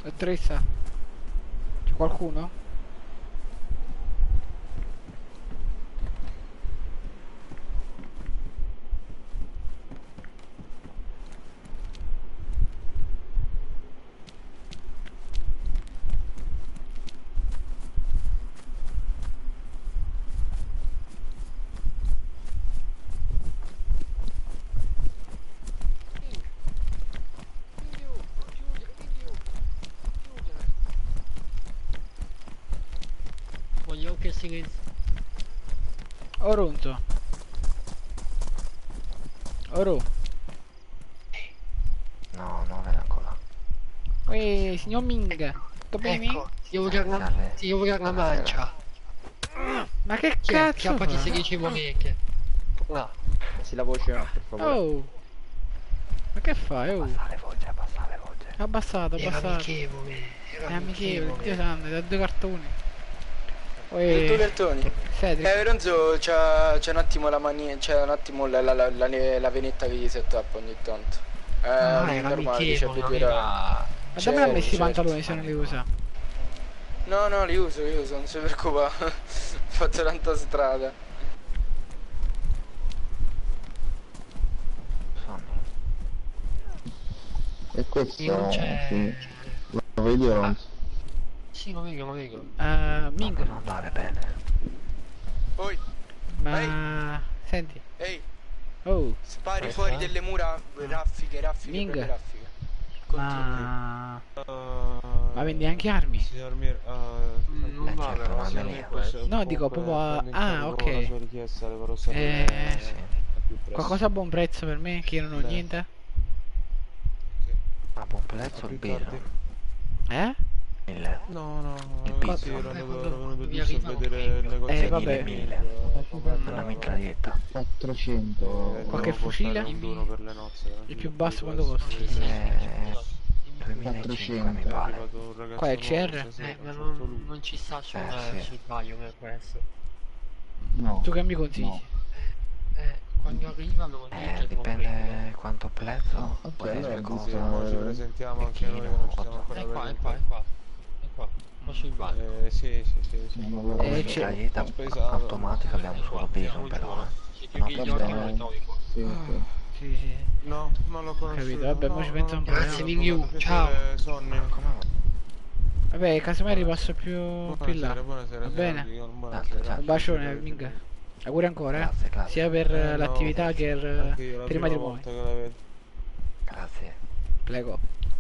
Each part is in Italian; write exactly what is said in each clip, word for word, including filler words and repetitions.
Dottoressa? C'è qualcuno? Voglio che si... Oronzo. Oro. No, non è ancora. Ehi, signor Ming. Tutto bene? Ecco, ti devo dare la, Salve. ti devo dare la mancia. Ma che Chi è? cazzo Chiappati fa? sedici monete. No. Passi la voce, no, per favore. Oh. Ma che fai? Oh. Abbassa le voci, abbassa le voci. Abbassato, Era abbassato. amichevole. Era È amichevole, Dio amichevole. santo, da due cartoni. E due Uè, cartoni. Cedric. Eh, Ronzo, c'è c'è un attimo la mania, c'è un attimo la, la, la, la, la venetta che gli si attappa ogni tanto. Eh, Ah, era normale, dice amichevole, non abituerà. era... Ma Cioè, dammi a me sti certo. pantaloni se non li usa. No, no, li uso, li uso, non si preoccupa. Ho fatto tanta strada. Sonny. E questo Io non c'è... sì. Lo vedi o no? Sì, lo vedo, lo vedo. Uh, Ming. Non andare bene. Poi, Ma... Senti. ehi, Oh. spari Aspetta, fuori eh. delle mura, raffiche, raffiche, Ming. per raffiche. Continua. Ma... Uh, Ma vendi anche armi? Signor Mir, uh, Non Eh, va certo, però, ma signor me Mir, ne- questo. No, dico proprio a- prendo in ah, carico ok. la sua richiesta, le farò sapere Eh, al sì. più presto. Qualcosa a buon prezzo per me, che io non ho Beh. niente? A buon prezzo il Riccardi? birro. Eh? Mille. No, no, Il no, pizzo. sì, ero Eh, venuto quando- ero venuto mi giusto a arrivano vedere il meglio. negozio Eh, di vabbè. mille. Una mitraglietta. quattrocento. Eh, Qualche devo fucile? portare un duro per le nozze. Il più basso Capito, quanto adesso. costa? Eh, duemilacinquecento mi È pare. arrivato un ragazzo Qua è il C R? nuovo, sì, Eh, ma sì, non, tutto lui. non ci sta sul, Eh, eh, sì. sul paio per questo. No. Tu che mi consigli? No. Eh, quando arrivano lo Eh, dice dipende quanto prezzo. No, ok, Poi allora il dico- Sì, ma costo. ci presentiamo anche noi che Pechino, non ci siamo otto. ancora È qua, è veduti. qua, è qua. È qua. Qua sul banco. Eh, sì, sì, sì, sì. Non proprio- lo Eh, Come c'è- mitraglietta Spesato. automatica abbiamo solo bacon Siamo però. giù. eh. Se ti No, pigli va occhio bene. lo trovi qua. Sì, sì. Sì, sì. No, non l'ho conosciuto. Capito, vabbè, no, mo ci non penso l'ho un po'. conosciuto, Grazie, Mingyu, avvocato. ciao. Piacere, Sonny. Come no? Vabbè, casomai ripasso più, più in Buonasera, là. buonasera, Va signor bene? Deacon, Ciao, buonasera. ciao. Un bacione, Ming. Auguri ancora, eh. Grazie, grazie. Sia per Eh, eh, no, l'attività che per, anche io la per i prima matrimoni. volta che la vedo. Grazie. Prego.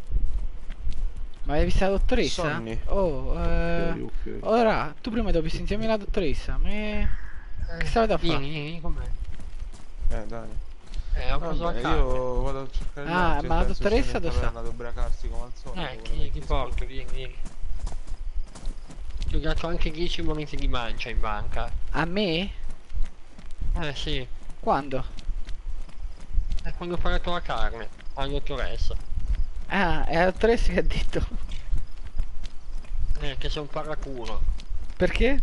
Ma hai visto la dottoressa? Sonny. Oh, eh... Ok, ok. Ora, tu prima dovevi insieme alla dottoressa, ma... Che stavate a fare? Vieni, vieni con me. Eh, dai. Eh, ho Va preso la bene, carne. io vado a cercare gli Ah, altri, ma la penso dottoressa siano dove sta? andati a ubriacarsi come al solito. Eh, con ti, le ti vecchie porto, vieni, vieni. Ti ho dato anche dieci monete di mancia in banca. A me? Eh sì, Quando? è quando ho pagato la carne alla dottoressa. Ah, è la dottoressa che ha detto. Eh, che sei un paraculo. Perché?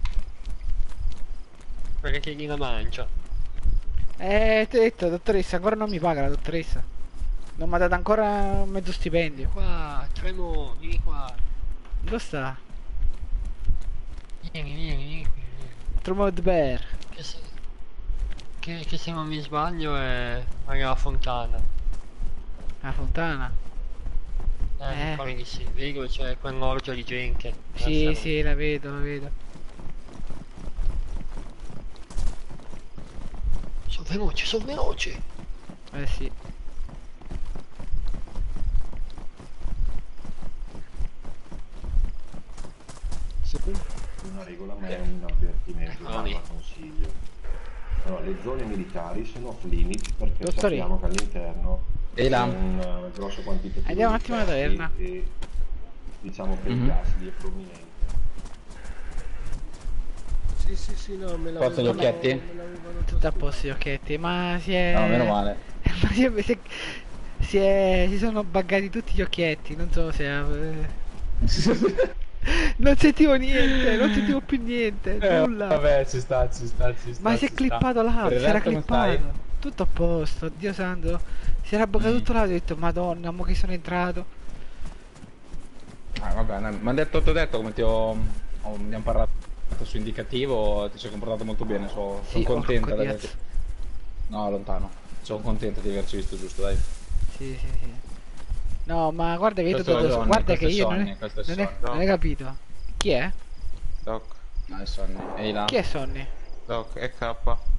Perché chiedi la mancia. Eh, ti ho detto, dottoressa, ancora non mi paga la dottoressa. Non mi ha dato ancora mezzo stipendio. Qua, Tremo, vieni qua. Dove sta? Vieni, vieni, vieni qui. vieni. Trumod Bear. Che se, che, che se non mi sbaglio è alla fontana. La fontana? Eh, Eh. mi pare di sì. Vedi dove c'è quell'orgia di gente. Sì, Adesso- sì, la vedo, la vedo. Sono veloci, sono veloci. Eh sì. Una regola ma è un avvertimento, Ah, non lì. un consiglio. Allora, le zone militari sono off limit perché Dottori. sappiamo che all'interno E là? c'è un uh, grosso quantitativo Andiamo un di attimo alla ferri taverna. e diciamo che Mhm. il gas lì è prominente. Sì, sì, sì, no, me la Forza gli occhietti? Tutto a posto gli occhietti, ma si è... No, meno male. Ma si, è, si, è- si, è- si sono buggati tutti gli occhietti, non so se... eh, non sentivo niente, non sentivo più niente, Eh, nulla. vabbè, ci sta, ci sta, ci sta. Ma si è ci clippato sta. l'audio, Per il si era resto come stai? clippato. Tutto a posto, Dio santo. Si era buggato Mm. tutto l'audio, ho detto, madonna, mo che sono entrato. Ah, vabbè, mi hanno detto, ti ho detto come ti ho, ho mi hanno parlato su indicativo, ti sei comportato molto bene, so, Sì, sono contenta porco di Diaz. averti... No, lontano. Sono contento di averci visto giusto, dai. Sì, sì, sì. No, ma guarda che io Questo tutto è Johnny, guarda che questo è io non, Sonny, è, questo è non, è, Sonny. non hai capito. Chi è? Doc, No, è Sonny. Ehi là. Chi è Sonny? Doc, è K.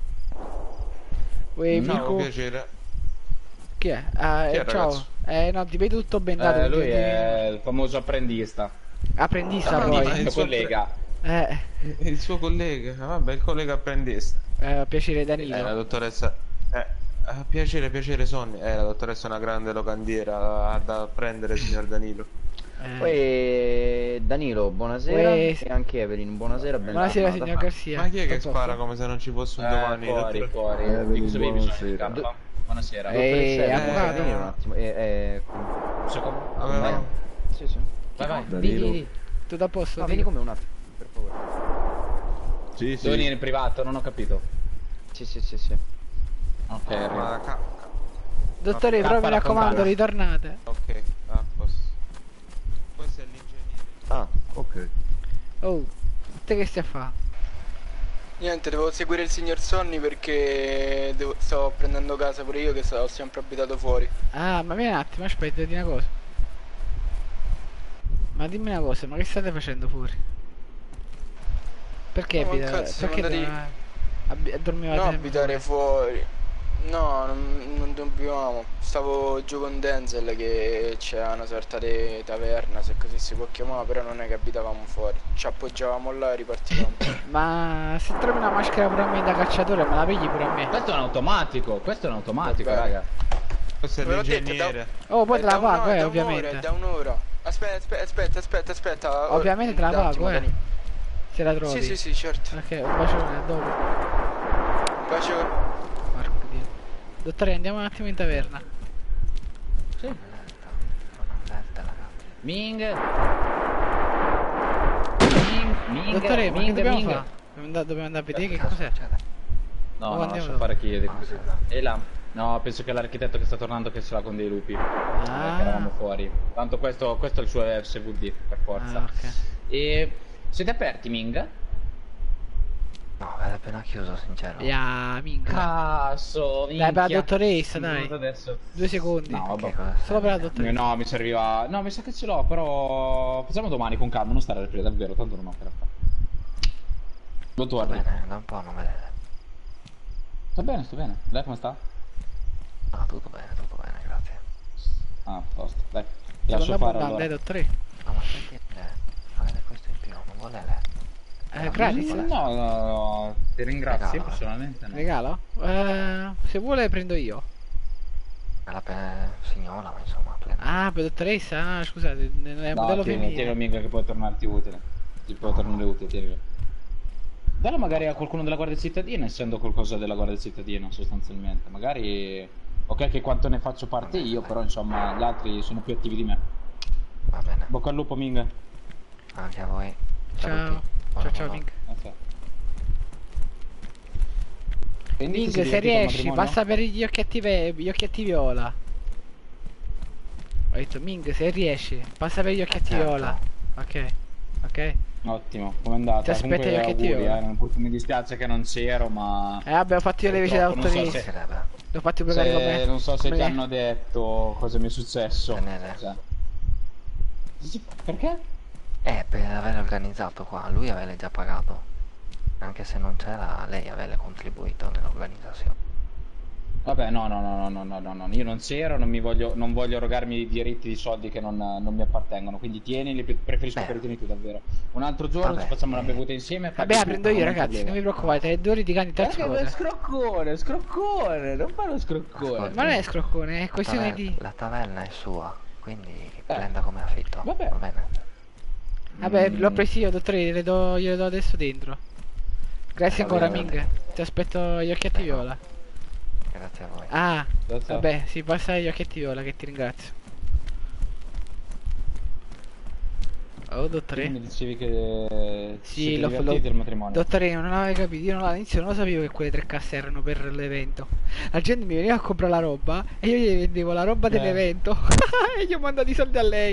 Uè, No, Ciao, Mico. piacere. Chi è? Ah, Chi eh, è, ciao. ragazzo? Eh, no, ti vedo tutto bendato. Eh, quindi lui ti- è il famoso apprendista. Apprendista Ah, poi. ma Il il suo collega. Eh, Il suo collega, ah, vabbè, il collega apprendista. eh, piacere Eh, la Danilo. dottoressa. Eh, eh, piacere, piacere, Sonny. Eh, la dottoressa è una grande locandiera, ha da prendere, signor Danilo. Eh, Poi Danilo, buonasera. Uè, E anche Evelyn, buonasera. buonasera bentornata. signor Garcia. Ma chi è che Tutto a spara posto? come se non ci fosse un Eh, domani? fuori, dottore? fuori. Eh, Di cosa avevi bisogno di buonasera. Carlo? Buonasera. Eh, Dottoressa Evelyn, avvocato? venire un attimo. Eh, eh, Un secondo. Aveva- Vai. sì, sì. Vai, vai. Danilo. Vieni, vieni. Tutto a posto? No, Dio? vieni con me un attimo, per favore. Sì, Devo sì. venire in privato, non ho capito. Sì, sì, sì, sì. Ok, arrivo. Ma ca- Dottore, Ma- però mi Caffa raccomando, raccontare. ritornate. Ok, a posto. Questo è l'ingegnere. Ah, ok. Oh, te che stai a fare? Niente, devo seguire il signor Sonny perché devo- sto prendendo casa pure io che sto- ho sempre abitato fuori. Ah, ma vieni un attimo, aspetta, di una cosa. Ma dimmi una cosa, ma che state facendo fuori? Perché No, ma abita- cazzo, siamo perché andati- dov- abbi- dormivate No, nel- abitare fuori. No, non, non dobbiamo. Stavo giù con Denzel che c'è una sorta di taverna, se così si può chiamare, però non è che abitavamo fuori. Ci appoggiavamo là e ripartivamo. Ma se trovi una maschera pure a me da cacciatore, me la pigli pure a me. Questo è un automatico, questo è un automatico, Vabbè. raga. Questo è Ve l'ho detto, l'ingegnere. Oh, poi È te la da un'ora- pago, eh, da ovviamente. un'ora, è da un'ora. Aspetta, aspetta, aspetta, aspetta, aspetta. Ovviamente te la Un pago, attimo, eh. Dani. Se la trovi. Sì, sì, sì, certo. Ok, un bacione, a dopo. Un bacio. Porco Dio. Dottore, andiamo un attimo in taverna. Sono avverta, ragazzi. Ming. Ming, Ming, Dottore, ma che Ming, dobbiamo Ming. fare? Dobbiamo andare, dobbiamo andare a vedere che Cosa cos'è. succede? No, Oh, no, andiamo lascia dopo. fare chi è di Ah, sì, sì. E là? No, penso che l'architetto che sta tornando che ce l'ha con dei lupi. Ah. Eh, che eravamo fuori. Tanto questo, questo è il suo S V D, per forza. Ah, ok. E siete aperti, Ming? No, è appena chiuso, sincero. Ya, minchia. Cazzo, minchia. Dai, per la dottoressa, Sono dai. venuto adesso. Due secondi. No, Che vabbè. cosa Solo per la serve? dottoressa. No, mi serviva... No, mi sa che ce l'ho, però... Facciamo domani con calma, non stare a ripresa, davvero, tanto non ho che da fare. Va Dottor, bene, da un po' non vedete. sta bene, sta bene. Lei come sta? No, tutto bene, tutto bene, grazie. Ah, a posto, dai. Ti lascio Seconda fare abbondante, allora. dottore. No, ma sentite, avete questo in più, non volete? Eh, gratis. No, no, no, ti ringrazio Regalo. personalmente. No. Regalo? Eh, se vuole prendo io. È la pe- signola, ma insomma, prende. Ah, per dottoressa? Ah, scusate, non è un No, modello tieni, tieni femminile. amica che può tornarti utile. Ti può tornare utile, tienilo. Dallo magari a qualcuno della Guardia Cittadina, essendo qualcosa della Guardia Cittadina sostanzialmente. Magari... Ok che quanto ne faccio parte io, però insomma gli altri sono più attivi di me. Va bene, Bocca al lupo, Ming. anche a voi. Ciao. Saluti. Ciao, Buon ciao, lavoro. Ming. Ok. Quindi ti Ming, sei se divertito al riesci, matrimonio? passa per gli occhietti, ve- gli occhietti viola. Ho detto, Ming, se riesci, passa per gli occhietti certo. viola. Ok, ok. Ottimo, com'è andata? Ti aspetta Comunque gli occhietti auguri, viola. eh, non- mi dispiace che non c'ero, ma... Eh, vabbè, ho fatto io le visite da Purtroppo non so dottoressa. se- Sarebbe. L'ho fatto provare con me. Se, non so se come ti lei. hanno detto cosa mi è successo. Tenere. Cioè. Sì, perché? Eh, per aver organizzato qua, lui aveva già pagato. Anche se non c'era, lei aveva contribuito nell'organizzazione. Vabbè, no, no, no, no, no, no, no, io non c'ero, non mi voglio, non voglio erogarmi i diritti di soldi che non, non mi appartengono, quindi tienili, pre- preferisco Beh. che li tieni tu davvero. Un altro giorno Vabbè, ci facciamo una eh. bevuta insieme. Vabbè, la prendo io, ragazzi, non vi preoccupate, è due ore di cani terzo Perché è coda. scroccone, scroccone, non fare lo scroccone. Ascolta. Ma non è scroccone, è La, questione taver- di... la taverna è sua, quindi prenda come affitto. vabbè. Va bene. Vabbè, Mm. l'ho preso io, dottore, le do, glielo do adesso dentro. Grazie Va ancora, bene. Ming. Ti aspetto gli occhietti Prego. viola. Grazie a voi. Ah, Grazie. vabbè, si passa gli occhietti viola, che ti ringrazio. Oh, dottore. Tu mi dicevi che Sì, siete l'ho divertiti del matrimonio. Dottore, non avevo capito, io non, all'inizio non lo sapevo che quelle tre casse erano per l'evento. La gente mi veniva a comprare la roba e io gli vendevo la roba Eh. dell'evento e gli ho mandato i soldi a lei.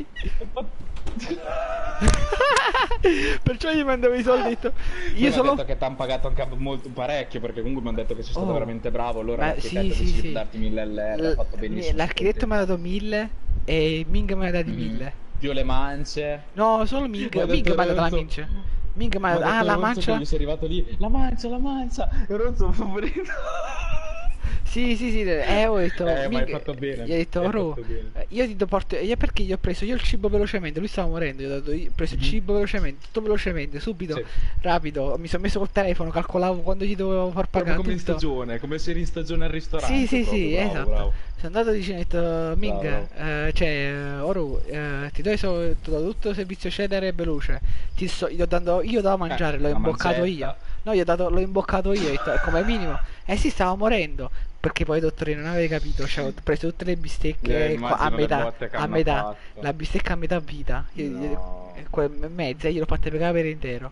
Perciò gli mandavo i soldi e ho detto, io Mi solo... detto che ti hanno pagato anche molto parecchio, perché comunque mi hanno detto che sei stato Oh, veramente bravo. Allora ma l'architetto sì, sì, decide sì. di darti mille L R, ha L- fatto benissimo. L'architetto mi ha dato mille e Ming mi ha dato Mm. mille. Più le mance. No, solo Ming. Mi ha Ming detto mi ha dato la Renzo- mince. Ming mi ha Mi dato... ha Ah, detto la Renzo mancia... che gli sei arrivato lì. La mancia, la mancia. E Renzo poverino. Sì, sì, sì, eh, ho detto, Eh, ma hai Ming- fatto bene, gli ho detto, hai "Ro, fatto bene." eh, io ti do porto, io perché gli ho preso io il cibo velocemente, lui stava morendo, gli ho, dato, io ho preso il Mhm. cibo velocemente, tutto velocemente, subito, Sì. rapido, mi sono messo col telefono, calcolavo quando gli dovevo far Proprio pagare come in tutto. stagione, come se eri in stagione al ristorante. Sì, sì, proprio, sì, bravo, esatto. bravo. Sono andato vicino e ho detto, Ming, Bravo. eh, cioè, eh, Oro, eh, ti do, i so- ti do tutto il servizio Cheddar e veloce. Ti sto, gli ho dato, io da mangiare, Eh, l'ho una imboccato mancetta. io. No, gli ho dato, l'ho imboccato io, ho detto, "È come minimo." Eh sì, stavo morendo. Perché poi, dottore, non avevi capito, cioè, ho preso tutte le Eh, bistecche qua- a immagino le metà, botte che a hanno metà, fatto. la bistecca a metà vita. Io, io- No. eh, que- mezza, io l'ho fatta pagare per intero.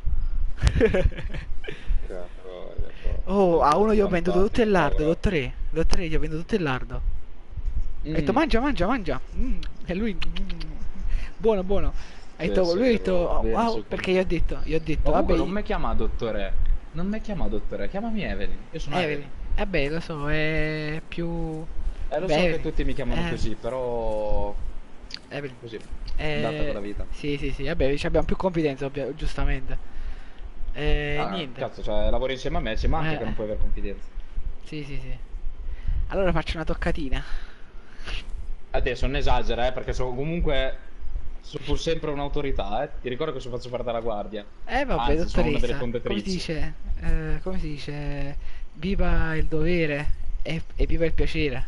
Oh, a uno gli ho venduto tutto il lardo, dottore. Dottore, gli ho venduto tutto il lardo. Ho detto, Mm. mangia, mangia, mangia. Mm. E lui, mm. Buono, buono. Ha detto, Sì, sì, lui ha detto, però, oh, bene, wow, su- perché gli ho detto, gli ho detto, Ma comunque vabbè, non mi chiama dottore. Non mi chiama dottore, chiamami Evelyn. Io sono Evelyn. Evelyn. Eh beh, lo so, è più... Eh, lo Beh, so che Evelyn. tutti mi chiamano Eh. così, però Evelyn. così. Eh, Data con la vita. Sì, sì, sì, vabbè, ci abbiamo più confidenza, ovvio, giustamente. Eh, Ah, niente. cazzo, cioè lavori insieme a me, ci manca Eh. che non puoi avere confidenza. Sì, sì, sì. Allora faccio una toccatina. Adesso non esagera, eh, perché sono comunque sono pur sempre un'autorità, eh. Ti ricordo che sono faccio parte della guardia. Eh vabbè, Anzi, sono una delle dottoressa, come si conduttrici. dice? Eh, come si dice? Viva il dovere e, e viva il piacere.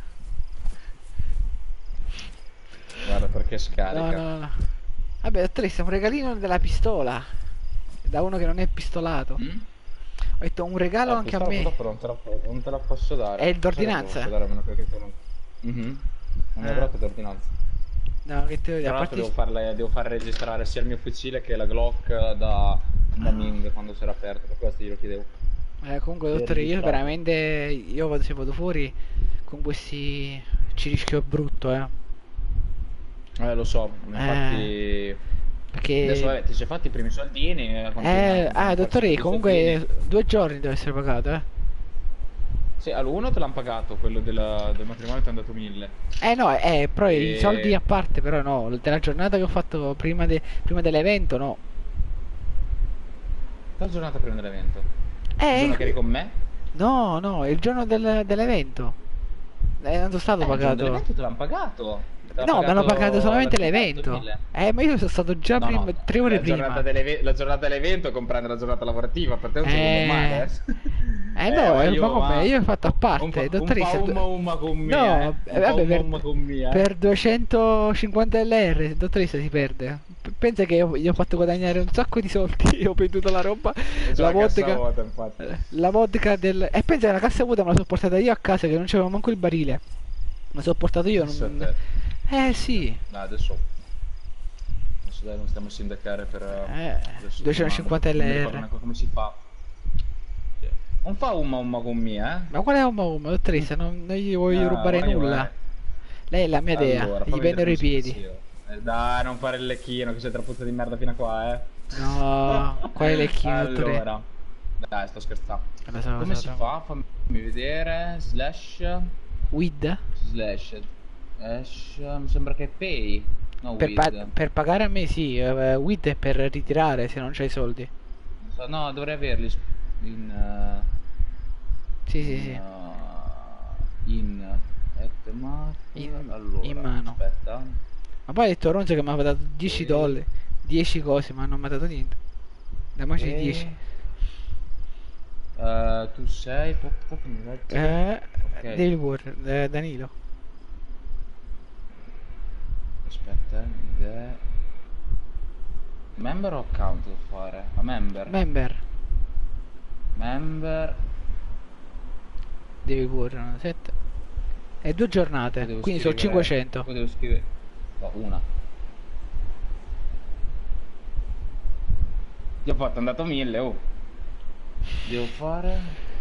Guarda perché scarica. No, no, no. Vabbè, dottoressa, un regalino della pistola. Da uno che non è pistolato. Mm? Ho detto un regalo Eh, anche a pistola me. purtroppo non te, la, non te la posso dare. È Sai che d'ordinanza? non posso dare, a meno che tu non... Mhm. Non mi Ah. avrò d'ordinanza. No, che te lo dico, Tra a l'altro parte... devo, farle, devo far registrare sia il mio fucile che la Glock da, da Ming quando si era aperto, per questo glielo chiedevo. Eh, comunque, Devi dottore, io registrare. veramente... Io vado, se vado fuori con questi... Ci rischio brutto, eh. Eh, lo so, infatti... Perché... Adesso vabbè, ti sei fatti i primi soldini. Eh, Eh, ah, dottore, comunque due giorni deve essere pagato, eh. Sì, all'uno te l'hanno pagato, quello della- del matrimonio ti hanno dato mille. Eh no, eh, però i E- soldi a parte, però no, della giornata che ho fatto prima, de- prima dell'evento, no. La giornata prima dell'evento. Il Eh, giorno che eri con me? no, no, il giorno del- dell'evento. Eh, non sono stato Eh, il giorno pagato. dell'evento te l'hanno pagato. Te l'ha No, mi hanno pagato solamente l'architetto, l'evento. mille. Eh, ma io sono stato già No, prima, no, tre ore la giornata, prima. dell'eve- la giornata dell'evento comprende la giornata lavorativa, per te è un giorno Eh. normale. Eh no, ma eh, ma come? va. Io ho fatto a Un parte, fa- dottoressa. Un fa umma umma con me. No, eh. eh, Un fa vabbè, umma per, umma con me, eh. per duecentocinquanta L R, dottoressa, si perde. P- Pensa che io- gli ho fatto guadagnare un sacco di soldi. Ho venduto la roba, Già la che cassa vodka, vuota, infatti. eh, la vodka del... E pensa che la cassa vuota me la sono portata io a casa, che non c'avevo manco il barile. Me la sono portato io. Pensa a Non... te. Eh sì. No, adesso. Adesso dai, non stiamo a sindacare per. Eh, adesso duecentocinquanta non mi ricordo L R. neanche come si fa. Sì. Non fa umma umma con me, eh? Ma qual è un uomo, dottoressa? Non, non gli voglio Ah, rubare vai, nulla. vai. Lei è la mia dea. Allora, Gli fammi vennero vedere i come piedi. si fa. Eh, dai, non fare il lecchino, che sei tra puzza di merda fino a qua, eh. No, quale lecchino, dottore? Allora. Dai, sto scherzando. Lo so, lo Come so, si lo so. fa? Fammi vedere. Slash. With? Slash. Slash. Mi sembra che è pay. No, Per, with. pa- per pagare a me sì, eh, with è per ritirare se non c'hai soldi. Non so, no, dovrei averli sp- in. eh, Sì, sì, in, sì. eh, in. at mark, In- allora, in mano. Aspetta. Ma poi ha detto Ronzo che mi aveva dato dieci Ok. dollari, dieci cose, ma non mi ha dato niente. Dammaci Ok. dieci. Eh, tu sei. aspetta, fammi vedere. Eh, Ok. David Warren, eh, Danilo. Aspetta, eh, de- member o account devo fare? A member. Member, member. David Warren, sette. E due giornate, Poi devo quindi sono scrivere- cinquecento. Poi devo scrivere. No, una. Gli ho fatto, è andato mille, oh. Devo fare...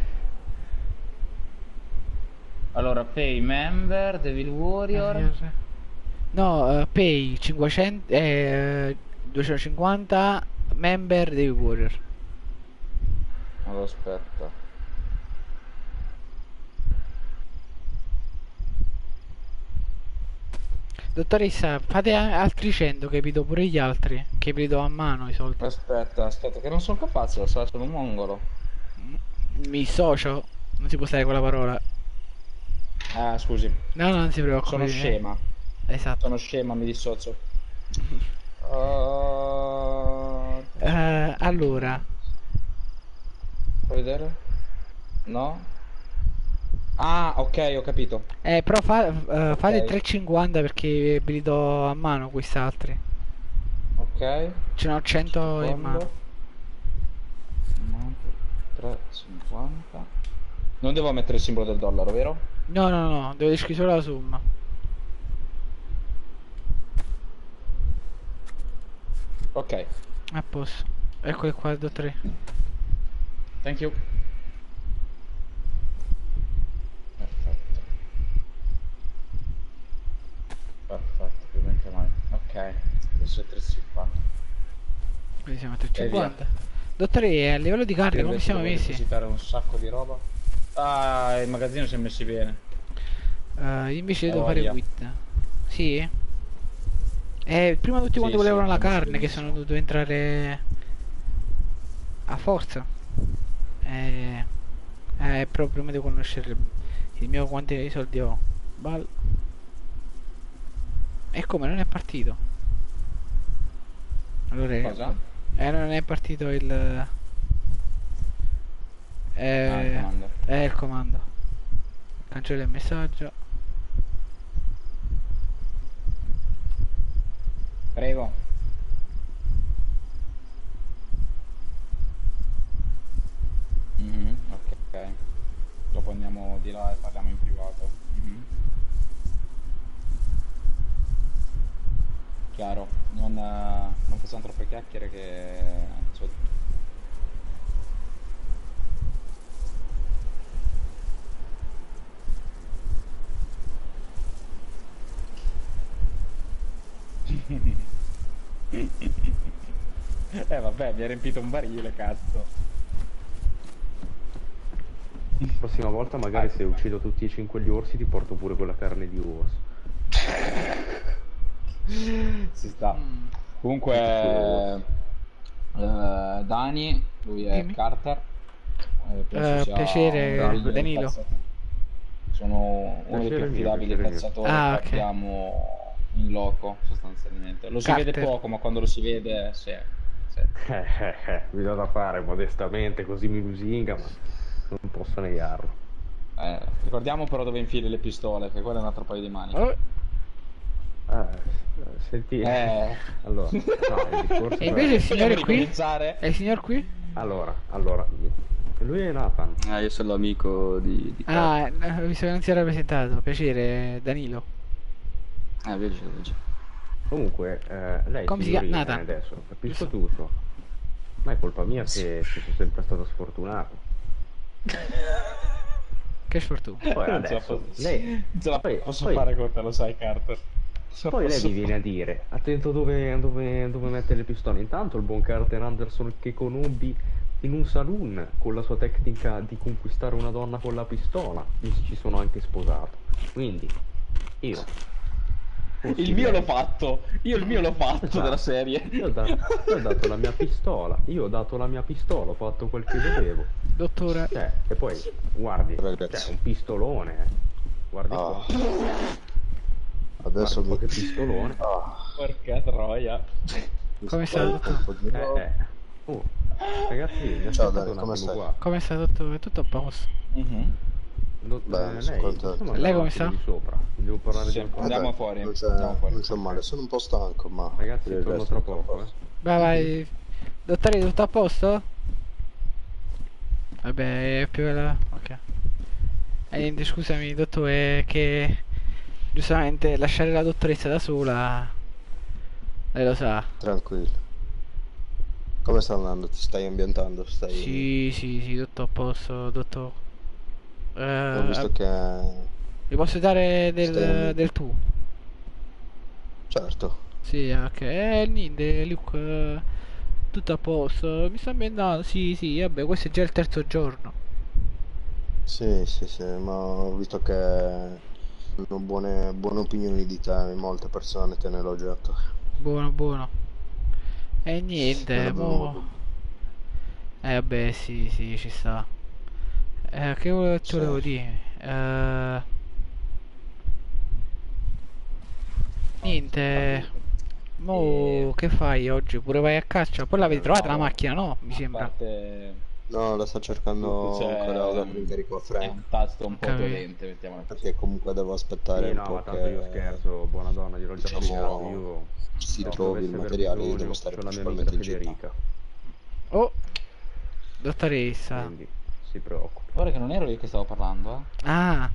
Allora, pay member, Devil Warrior... No, uh, pay cinquecento, eh, duecentocinquanta, member dei Warrior. Allora, aspetta. Dottoressa, fate a- altri cento che vi do pure gli altri, che vi do a mano i soldi. Aspetta, aspetta, che non sono capace, lo sa, sono un mongolo. Mi socio, non si può stare con la parola. Ah, scusi, No, no, non si preoccupi. sono scema. Esatto. Sono scema, mi dissocio. Uh... Eh, allora, Puoi vedere? No? Ah, ok, ho capito. eh, però fa, eh, fate Ok. tre e cinquanta perché ve li do a mano quest'altri. Ok. Ce n'ho cento in mano. tre e cinquanta. Non devo mettere il simbolo del dollaro, vero? No, no, no, dovete scrivere solo la somma. Ok. A posto. Ecco qua, dottore. Thank you. Perfetto. Perfetto, più ben che mai. Ok. Adesso è tre e cinquanta. Quindi siamo a tre e cinquanta. Dottore, a livello di carica come siamo messi? Depositare un sacco di roba. Ah, il magazzino si è messi bene. Uh, io invece Eh, devo fare voglia. quit. Sì? Eh, prima tutti Sì, quando sì, volevano la siamo messi carne che benissimo. sono dovuto entrare a forza. Eh, eh proprio mi devo conoscere il, il mio quanti soldi ho. Bal. E come non è partito? Allora, Cosa? eh, non è partito il eh, Ah, il comando. è il comando. Cancella il messaggio. Prego. Mhm, ok. Dopo andiamo di là e parliamo in privato. Mhm. Chiaro, non, eh, non facciamo troppe chiacchiere che... cioè, Eh vabbè, mi ha riempito un barile, cazzo. La prossima volta magari se uccido tutti e cinque gli orsi ti porto pure quella carne di orso. Si sta. Mm. Comunque, eh, Dani, lui è Dimmi. Carter. Eh, penso Eh, sia piacere, un migliore Danilo. cazzato- Sono uno dei Piacere più mio, affidabili piacere mio. cazzatori Ah, che ok. abbiamo in loco, sostanzialmente. Lo si Carter. vede poco, ma quando lo si vede, sì. sì. Eh, eh, eh, mi do da fare modestamente, così mi lusinga, ma non posso negarlo. Eh, ricordiamo però dove infili le pistole, che quello è un altro paio di maniche. Oh, Ah, senti, Eh. allora, no, il discorso e invece il signore Vogliamo qui? ricominciare? È il signor qui? allora, allora, lui è Nathan. Ah, io sono l'amico di, di Ah, eh, ho visto che non si era presentato. Piacere, Danilo. Ah, vedi, c'è- c'è. Comunque, eh, lei Come si chiama? signorina, Nathan. eh, adesso, capisco Giusto. tutto, ma è colpa mia che, che sono sempre stato sfortunato. Che sfortuna. Poi Non ce la adesso, posso- lei, non ce la poi- posso poi- fare con te, lo sai, Carter. Ce la poi lei posso mi viene a dire, attento dove, dove, dove mette le pistole. Intanto il buon Carter Anderson che conobbi in un saloon con la sua tecnica di conquistare una donna con la pistola, mi ci sono anche sposato. Quindi, io... fossi Il mio lei- l'ho fatto, io il mio l'ho fatto Esatto. della serie. Io ho, da- io ho dato la mia pistola, io ho dato la mia pistola, ho fatto quel che dovevo. Dottore. Cioè, e poi, guardi, Ragazzi. cioè, un pistolone, eh. Guardi Ah. qua, Adesso guardi qua mi... che pistolone. Ah, Porca troia. mi Come sta sta, un po' di Eh, roba. eh. Oh, ragazzi, mi Ciao, aspettate Dani, un come attimo stai? qua. Come sta, dottore? Tutto a posto. Mhm. Do- Bene, eh, sono lei, contento. possiamo Lei andare come un sta? attimo di sopra, devo parlare Sì, di un po'. andiamo Vabbè, fuori, Non c'è, andiamo fuori. non c'è male, sono un po' stanco, ma... Ragazzi, per il torno resto tra tutto a poco, eh. posto. Vai, vai. Dottore, tutto a posto? Vabbè, è più la... ok. E niente, scusami, dottore, che... giustamente lasciare la dottoressa da sola... Lei lo sa. Tranquillo. Come sta andando? Ti stai ambientando? Stai... Sì, sì, sì, tutto a posto, dottor. Ho Eh, visto che... vi posso dare Stai del, ambientando. del tu? Certo. Sì, ok. Eh, niente, Luke, eh, tutto a posto. Mi sta ambientando, sì, sì, vabbè, questo è già il terzo giorno. Sì, sì, sì, ma ho visto che hanno buone, buone opinioni di te, molte persone te ne elogiato. Buono, buono. E niente, Me l'avevo mo... dubbi. Eh, vabbè, sì, sì, ci sta. Eh, che volevo, ti Sì. volevo dire? Eh, niente. Mo, che fai oggi? Pure vai a caccia? Poi l'avete trovata la macchina, no? Mi A sembra. parte... No, la sto cercando C'è ancora da dare incarico a è Frank, un tasto un po' Capito. dolente, mettiamola così. perché comunque devo aspettare Sì, un no, po' ma tanto io che scherzo, buona donna, gliel'ho già diciamo, spiegato. Io, si se trovi il dovesse aver materiale, io bisogno, devo stare c'ho la mia amica principalmente in città. Federica, Oh, dottoressa. quindi si preoccupa. Guarda che non ero io che stavo parlando, eh. Ah,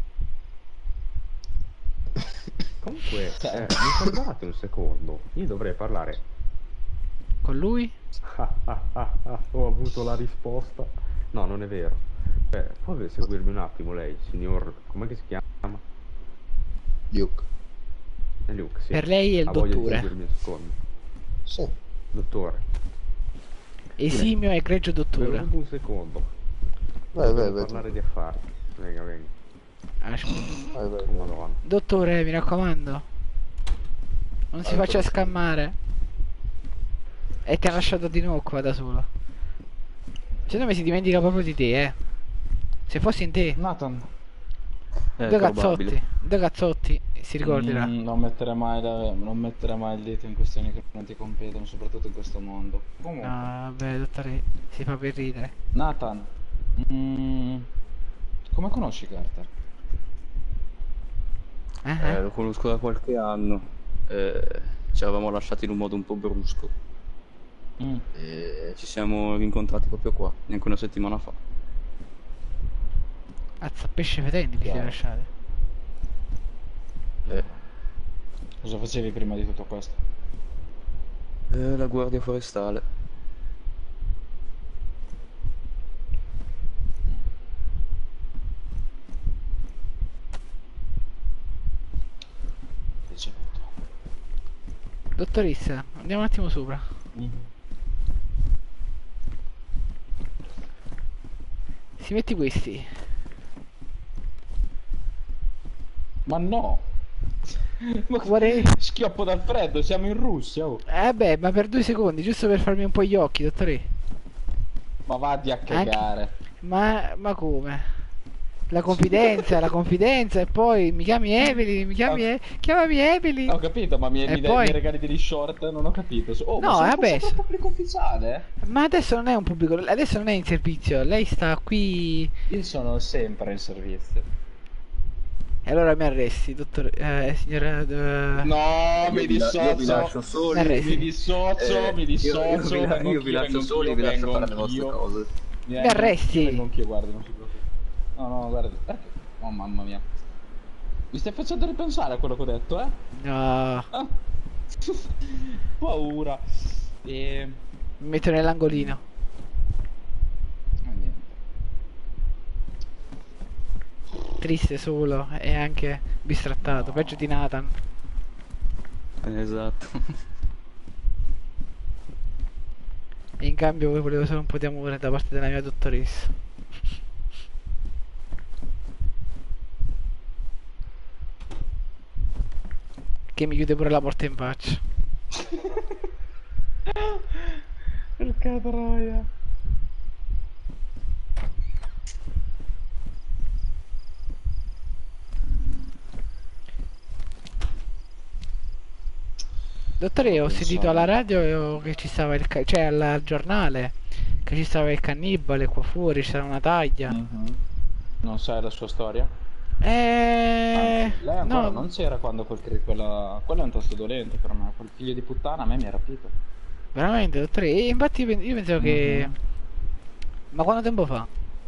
Comunque, Cioè- eh, mi perdonate un secondo, io dovrei parlare. con lui? Ho avuto la risposta. No, non è vero. Cioè, può seguirmi un attimo lei, signor... Com'è che si chiama? Luke. È Luke, sì. Per lei è il Ha voglia di dottore. seguirmi un secondo. Sì. Dottore, Esimio e egregio ve lo dottore. rubo un secondo. Vai, vai, Devo vai. parlare di affari. Venga, venga. Ah, scusa. Vai, vai, Oh, vai. madonna. Dottore, mi raccomando. Non si Ah, faccia però- scammare. E ti ha lasciato di nuovo qua da solo. Secondo me si dimentica proprio di te, eh. Se fossi in te, Nathan, È due probabile. cazzotti, due cazzotti, si ricorderà. mm, non mettere mai la- non mettere mai il dito in questioni che non ti competono, soprattutto in questo mondo. Comunque, No, vabbè, dottore, si fa per ridere. Nathan, mm, come conosci Carter? Ah, Eh, lo conosco da qualche anno. Eh, ci eravamo lasciati in un modo un po' brusco. Mm. E ci siamo rincontrati proprio qua, neanche una settimana fa. Azza, pesce fedenti vi siete Chiaro. lasciati. Eh, Cosa facevi prima di tutto questo? eh, la guardia forestale. Ricevuto. Dottoressa, andiamo un attimo sopra. Mm. Si metti questi. Ma no! Ma Guarda- schioppo dal freddo, siamo in Russia, oh. Eh beh, ma per due secondi, giusto per farmi un po' gli occhi, dottore. Ma vatti a cagare. Ma, ma come? La confidenza, la confidenza e poi mi chiami Evelyn, mi chiami e... chiamami Evelyn. Ho capito, ma mi, E mi, dai- poi? mi regali degli short? Non ho capito. Oh, No, ma sei vabbè, passato se- al pubblico ufficiale? Ma adesso non è un pubblico, adesso non è in servizio, lei sta qui. Io sono sempre in servizio. E allora mi arresti, dottore, eh, signora... eh, No, Io mi vi la- io vi lascio dissocio. soli. Eh, Mi dissocio, Eh, mi io- dissocio. io vi la- vengo io vi anch'io, lascio vengo soli, anch'io, vi lascio vengo fare le vostre anch'io. cose. Vengo arresti. anch'io, vengo anch'io, guarda, non si preoccupi. No, no, guarda, perché? Oh, mamma mia. Mi stai facendo ripensare a quello che ho detto, eh? No, Ah. Paura. E... mi metto nell'angolino. ah, niente. Triste solo e anche bistrattato, No. peggio di Nathan. Esatto. E in cambio volevo solo un po' di amore da parte della mia dottoressa. Che mi chiude pure la porta in faccia. Porca troia. Dottore, ho Pensavo. sentito alla radio che ci stava il ca- cioè al giornale che ci stava il cannibale qua fuori, c'era una taglia. Mhm. Non sai la sua storia? Eh, Anzi, lei ancora no, non c'era quando quel cri- quella... quello è un tasto dolente per me, quel figlio di puttana a me mi ha rapito. veramente, dottore. E infatti pen- io pensavo che. Mhm. Ma quanto tempo fa?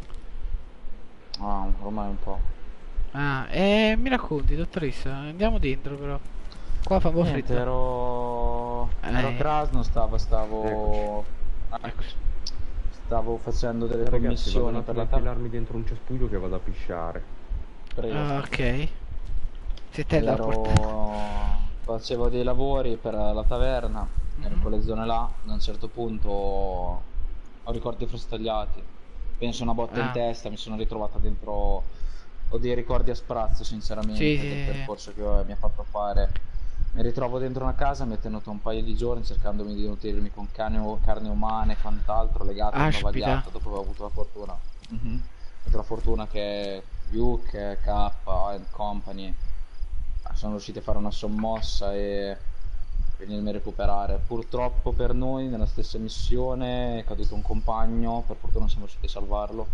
Ah, ormai un po'. Ah, e mi racconti, dottoressa, andiamo dentro però. Qua fa un po' Niente, freddo. ero... ero a Eh. Krasno, stavo, stavo... Stavo facendo delle Ragazzi, vado un commissioni per attimo la a tabella. infilarmi dentro un cespuglio che vado a pisciare. Prego. Ah, ok. Se te la Ero... porta. Facevo dei lavori per la taverna, ero in quelle zone là, a un certo punto ho ricordi frastagliati, penso una botta Ah. in testa, mi sono ritrovata dentro, ho dei ricordi a sprazzo sinceramente Sì, del sì, sì. percorso che ho- mi ha fatto fare. Mi ritrovo dentro una casa, mi è tenuto un paio di giorni cercandomi di nutrirmi con cane o carne umane e quant'altro legato a una Aspita. vagliata, dopo avevo avuto la fortuna. Mhm. Ho avuto la fortuna che Luke, K e company sono riusciti a fare una sommossa e venirmi a recuperare. Purtroppo per noi nella stessa missione è caduto un compagno, per fortuna siamo riusciti a salvarlo,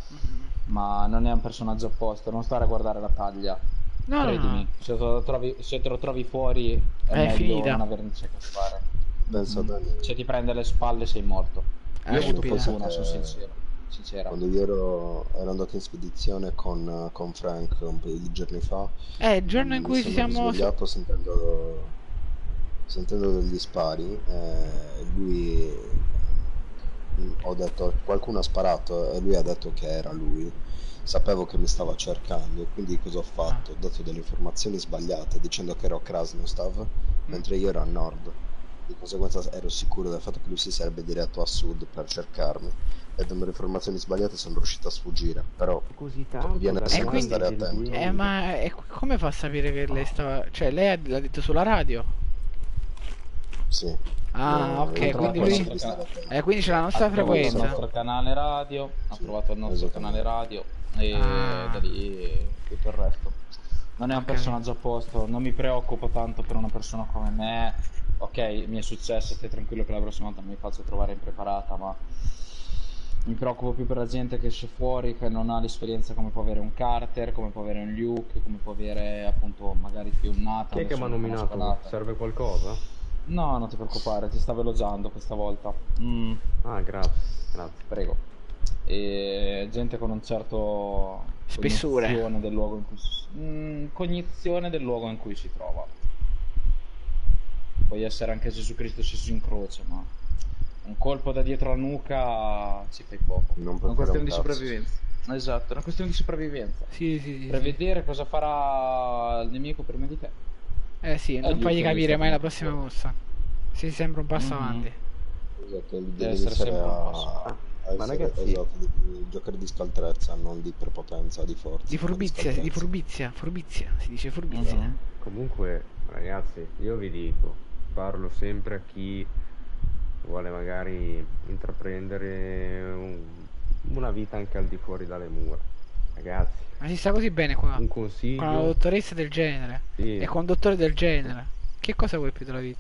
ma non è un personaggio apposta, non stare a guardare la taglia. No, no, Credimi, no. Se, te lo trovi, se te lo trovi fuori è, È meglio finita. non avernci a che fare. Penso Mm. bene. Se ti prende alle spalle sei morto. Io ho avuto Aspetta. fortuna, Che- sono sincero. sincera. Quando io ero, ero andato in spedizione con, con Frank un paio di giorni fa, Eh, il giorno in mi cui ci sono siamo... risvegliato sentendo, sentendo degli spari, e lui, ho detto, qualcuno ha sparato e lui ha detto che era lui. Sapevo che mi stava cercando e quindi cosa ho fatto? Ho dato delle informazioni sbagliate dicendo che ero a Krasnostav mentre io ero a nord. Di conseguenza ero sicuro del fatto che lui si sarebbe diretto a sud per cercarmi e dando le informazioni sbagliate sono riuscito a sfuggire, però Così tanto viene da sempre quindi- stare del attento. due Eh, ma e come fa a sapere che lei stava... Cioè, lei ha- l'ha detto sulla radio? Sì. Ah, No, ok, io trovato quindi il lui... nostro canale. Eh, quindi c'è la nostra Ha trovato il frequenza. nostro canale radio, ha Sì, trovato il nostro esattamente. canale radio e Ah. da lì tutto il resto. Non è un Ok. personaggio a posto, non mi preoccupo tanto per una persona come me. Ok, mi è successo, stai tranquillo che la prossima volta non mi faccio trovare impreparata, ma mi preoccupo più per la gente che esce fuori, che non ha l'esperienza come può avere un Carter, come può avere un Luke, come può avere appunto magari più un Nathan. Chi è che adesso mi ha non conosco nominato? Nathan. Serve qualcosa? No, non ti preoccupare, ti stavo elogiando questa volta. Mm. Ah, grazie, grazie. Prego. E gente con un certo Spessore. cognizione del luogo in cui si... mm, cognizione del luogo in cui si trova. Può essere anche Gesù Cristo sceso in croce, ma un colpo da dietro la nuca ci fai poco. Non È puoi una fare questione un di cazzo. sopravvivenza. Esatto, è una questione di sopravvivenza. Sì, sì, sì. Prevedere cosa farà il nemico prima di te. Eh sì, Eh, non gli fagli ultimi capire stati mai la molto prossima fuori. mossa. Si sembra un passo Mhm. avanti. Esatto, devi Deve essere iniziare sempre un a, passo. a Ma essere, ragazzi- esatto, devi giocare di scaltrezza, non di prepotenza, di forza. Di ma furbizia, di scaltrezza. furbizia, furbizia, si dice furbizia. Mhm. Comunque, ragazzi, io vi dico, parlo sempre a chi vuole magari intraprendere un- una vita anche al di fuori dalle mura. Ragazzi, Ma si sta così bene qua, un con una consiglio... dottoressa del genere Sì, e con un dottore del genere. Che cosa vuoi più della vita?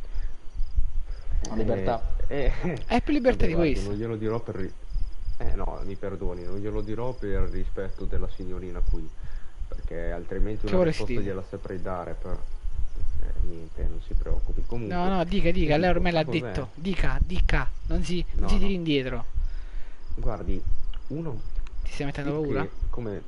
La libertà. eh, eh, È più libertà di vabbè, guardi, questo. non glielo dirò per... ri- Eh no, mi perdoni, non glielo dirò per rispetto della signorina qui, perché altrimenti Che una vorresti risposta dire? gliela saprei dare, però... Eh, niente, non si preoccupi. Comunque... No, no, dica, dica, lei ormai l'ha Vabbè. detto. Dica, dica, non si, non No, si no. tiri indietro. Guardi, uno... Ti stai mettendo Sì, paura? che come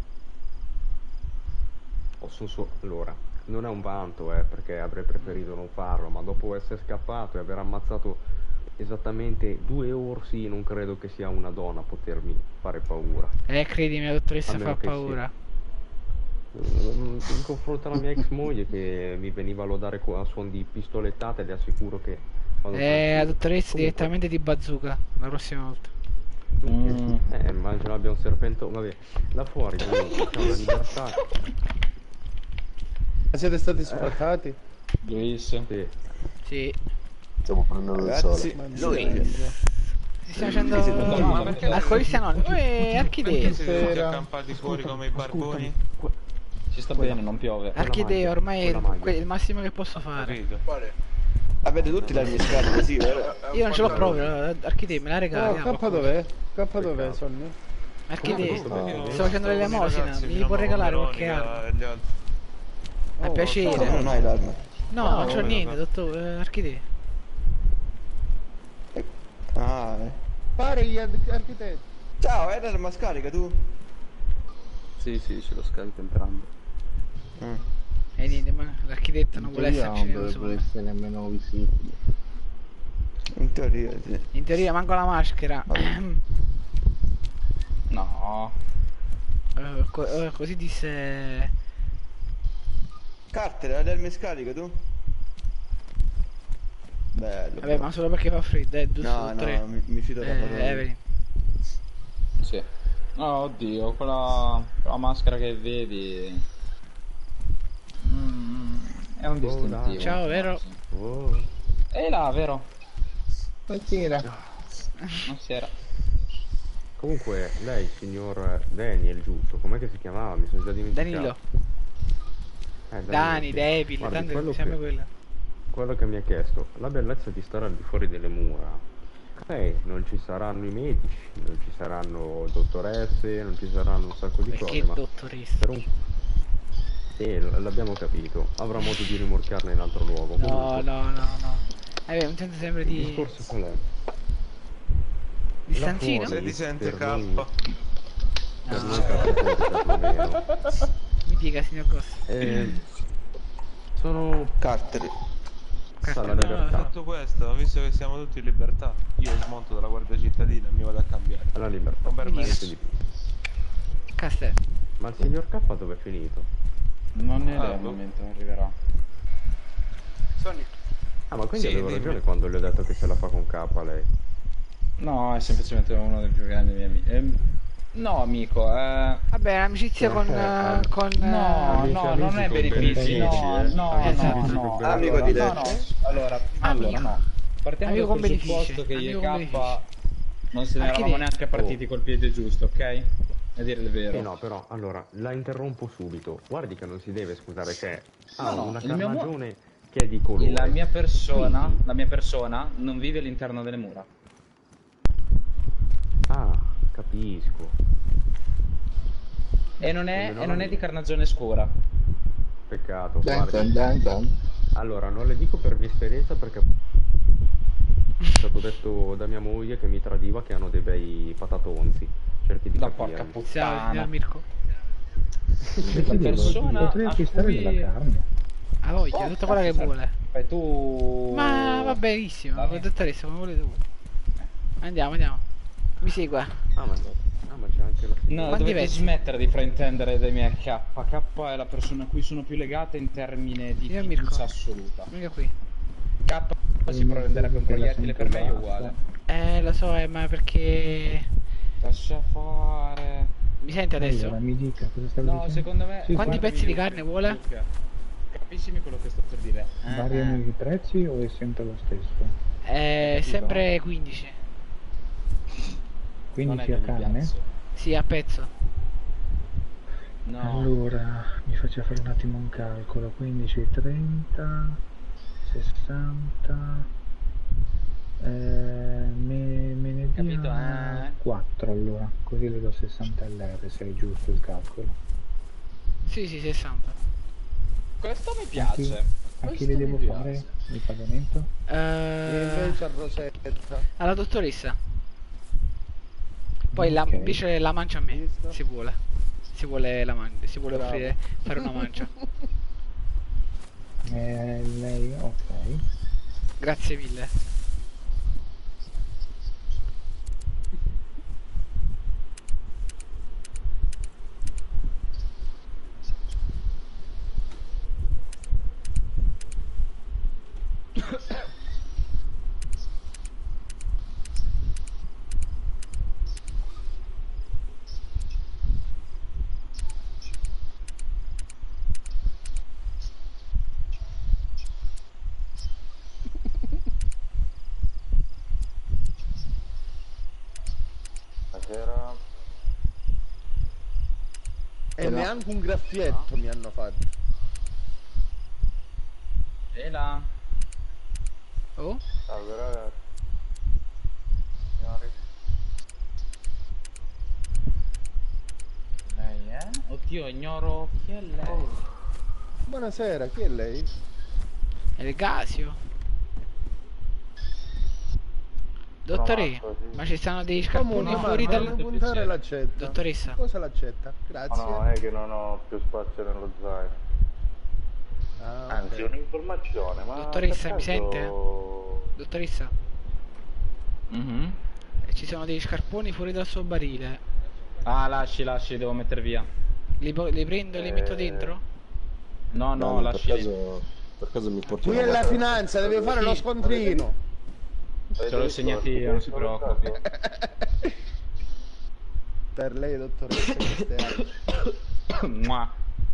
posso so- allora non è un vanto, eh, perché avrei preferito non farlo, ma dopo essere scappato e aver ammazzato esattamente due orsi non credo che sia una donna a potermi fare paura. Eh, credimi, la dottoressa A meno fa che paura. Mm, in confronto alla mia ex moglie che mi veniva a lodare co- a suon di pistolettate, le assicuro che vado Eh, la tranquillo. dottoressa Comunque, direttamente di bazooka la prossima volta. Mm. eh, immagino abbia un serpento, vabbè, là fuori comunque c'è una libertà. Ma siete stati sfrattati? Luis. Sì. Sì. Stiamo prendendo il Ragazzi, sole. Lui. Si sta facendo No, ma perché la- alcolisti anonimi. Uè, Perché Archideo. siete tutti Sera. accampati fuori come i barboni? Ci sta bene, non piove. Archideo, ormai è quella il, maglia. que- il massimo che posso fare. Capito? Quale? Avete tutti le mie scarpe così, vero? Io non ce l'ho proprio, Archideo, me la regali. No, K dov'è? K dov'è, Sonny? Archideo, Ah. sto facendo l'elemosina, Ragazzi, mi fino può a regalare Maroni, qualche arma? eh, gli altri. A Oh, piacere. come non hai l'arma? No, No, non c'ho come niente, no? dottor eh, Archideo. Ah, eh. Pare gli ad- architetti. Ciao, hai l'arma scarica tu? Sì, sì, ce lo scarico entrambi. E niente, ma l'architetto non vuole esserci non nel dovrebbero suo. essere nemmeno visibili. In teoria, sì. In teoria manco la maschera. No. Eh, co- eh, così disse... Carter, hai l'elme scarica tu? Bello. Vabbè, ma solo perché fa freddo, eh, giusto? No, tre. no, mi, mi fido da Eh, parola. Evelyn. Sì. No, oddio, quella, quella maschera che vedi... Mm, è un distintivo. Ciao, vero? Oh. E là, vero? Buonasera. Buonasera. Comunque, lei, signor Daniel, giusto? Com'è che si chiamava? Mi sono già dimenticato. Danilo. Eh, Dani, sì. Devil, Guardi, tanto quello è sempre che- quella. Quello che mi ha chiesto, la bellezza di stare al di fuori delle mura. Eh, non ci saranno i medici, non ci saranno dottoresse, non ci saranno un sacco di Perché cose, ma dottoressa? per un... Sì, l- l'abbiamo capito, avrà modo di rimorchiarne in altro luogo. No, Comunque, no, no, no. Eh, beh, mi sento sempre il di... discorso qual è? Di Là stanzino? fuori, Se ti sente per K. noi- per No. noi capitani, perlomeno. Mi dica, signor Costa. Eh, sono... Carter. Sta la no, libertà. Detto questo, visto che siamo tutti in libertà, io smonto dalla guardia cittadina e mi vado a cambiare. La libertà. Non per me. Niente di più. Castel. Ma il signor K dove è finito? Non ne Ah, è al boh. momento, arriverà. Sony. Ah, ma quindi Sì, avevo dimmi. ragione quando le ho detto che se la fa con K lei. No, è semplicemente uno dei più grandi miei amici. Ehm, no, amico, eh... Vabbè, l'amicizia con... Eh, eh, con No, Amici, no, amici non è con benefici, benefici, no, eh. no, Amici, no, amici no. con Amico Allora, di no, no, Lecce? allora, Amico. allora no. Partiamo Amico dal con benefici, presupposto che io e amico con K benefici. non se ne Anche eravamo lì. neanche partiti col piede giusto, ok? A dire il vero. Eh no, però, allora, la interrompo subito. Guardi che non si deve scusare che ha No, no, una il mio mo- carnagione che è di colore. La mia persona, Quindi- la mia persona non vive all'interno delle mura. Ah, capisco. E non è, Quindi e non non è ho- di carnagione scura. Peccato, Dan, guardi. dan, dan, dan. Allora, non le dico per mia esperienza perché è stato detto da mia moglie che mi tradiva che hanno dei bei patatonzi. Cerchi di Da capirmi. porca Ciao, puttana. signor Mirko. La persona Potrei a acquistare cui... della carne. Ha voglia, tutta quella che vuole. Fai tu... Ma va benissimo, Va bene. dottoressa, come volete voi. Andiamo, andiamo. Mi segua. Ah, ma, ah, ma c'è anche la No, Quanti dovete pezzi? smettere di fraintendere dei miei K. K è la persona a cui sono più legata in termini di Signor Mirko. fiducia assoluta. Venga qui. K si prenderebbe un proiettile per me è uguale. Eh, lo so, eh, ma perché... Lascia fare. Mi sente adesso? Allora, mi dica cosa stavi No, dicendo? secondo me... Sì, Quanti guardami, pezzi di Luca, carne vuole? Luca, capiscimi quello che sto per dire. sì. Eh, Variano eh. i prezzi o è sempre lo stesso? Eh, sempre quindici. Non è quindici a che gli carne? piazzo. Sì, a pezzo. No. Allora, mi faccia fare un attimo un calcolo. quindici, trenta, sessanta... Eh, me, me ne Capito, dia eh? quattro allora, così le do sessanta L R se è giusto il calcolo. Sì, sì, sessanta. Questo mi A chi, piace. a chi Questo le mi devo piace. fare il pagamento? Eh, Invece a Rosetta. alla dottoressa. Poi la, Ok. invece la mancia a me, Visto? si vuole. Si vuole la man- si vuole Bravo. offrire fare una mancia. Eh, lei, ok. Grazie mille. Buonasera. E neanche un graffietto mi hanno fatto. E là. Oh? Salve ragazzi. Signori. Lei è? Oddio, ignoro chi è lei. Buonasera, chi è lei? È il Gasio. Dottore, Pronto, sì. ma ci stanno dei scarponi Comunque, fuori ma dal... non puntare l'accetta. Dottoressa. Cosa l'accetta? Grazie. No, no, è che non ho più spazio nello zaino. Ah, ok. Anzi, un'informazione, ma Dottoressa, per mi caso- sente? Dottoressa? Mhm. E ci sono degli scarponi fuori dal suo barile. Ah, lasci, lasci, devo mettere via. Li, po- li prendo e li metto dentro? No, no, Dani, per lasci. caso, per caso mi porti Qui una è la volta- finanza, devi fare lo scontrino. Ce l'ho segnati io, non si preoccupi. Per lei, dottoressa, queste anni. Mua.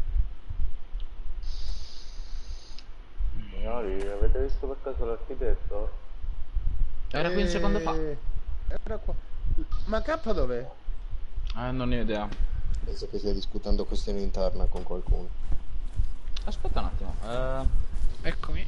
Signori, avete visto per caso l'architetto? Era qui un secondo fa. Eh, Era qua. Ma K dov'è? Eh, non ne ho idea. Penso che stia discutendo questione interna con qualcuno. Aspetta un attimo. Eh... Eccomi.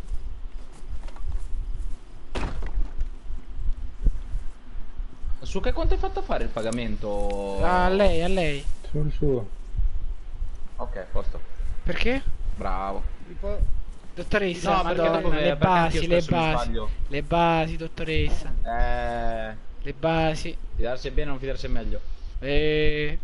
Su che conto hai fatto fare il pagamento? A lei, a lei. Sul suo. Ok, posto. Perché? Bravo. Dottoressa, No, perché madonna, dopo- le perché basi, anch'io le spesso mi basi. sbaglio. Le basi, dottoressa. Eh... Le basi. Fidarsi è bene, non fidarsi è meglio. E...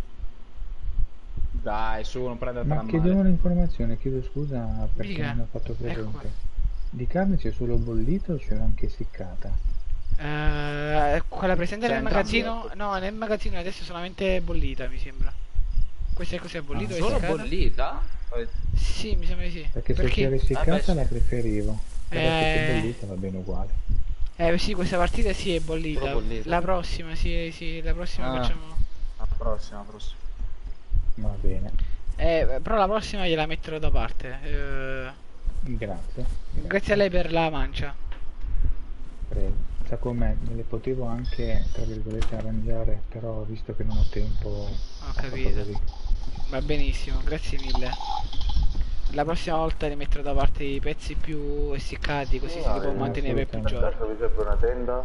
Dai, su, non prendertela Ma male. chiedevo un'informazione, chiedo scusa perché Dica. non ho fatto Ecco presente. qua. Di carne c'è solo bollita o c'è anche essiccata? Eh, quella presente C'è nel entrambi, magazzino? No, nel magazzino adesso è solamente bollita, mi sembra. Questa è così, è bollito Ah, e Solo essiccata? bollita? Sì, mi sembra di sì. Perché se Perché? c'era essiccata Vabbè, la preferivo. Però se c'è Eh. bollita va bene uguale. Eh sì, questa partita sì è bollita. Solo bollita. La prossima, sì, sì, la prossima Ah. facciamo. La prossima, la prossima. Va bene. Eh, però la prossima gliela metterò da parte. Eh, Grazie. grazie a lei per la mancia. Prego. Sa com'è? Me le potevo anche, tra virgolette, arrangiare, però visto che non ho tempo... Ho fatto capito. così. Va benissimo, grazie mille. La prossima volta le metterò da parte i pezzi più essiccati, così si può mantenere per più giorni. Mi serve una tenda?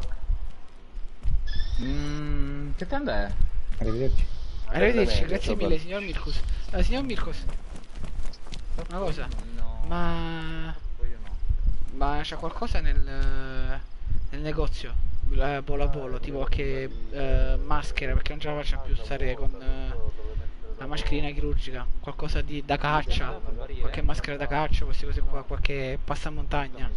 Mmm, che tenda è? Arrivederci. Arrivederci, grazie mille signor Mirkus. Eh, signor Mirkus, una cosa, ma... Ma c'è qualcosa nel, nel negozio? Eh, Volo a volo, tipo qualche eh, maschera, perché non ce la faccio più stare con eh, la mascherina chirurgica. Qualcosa di, da caccia, qualche maschera da caccia, queste cose qua, qualche passamontagna.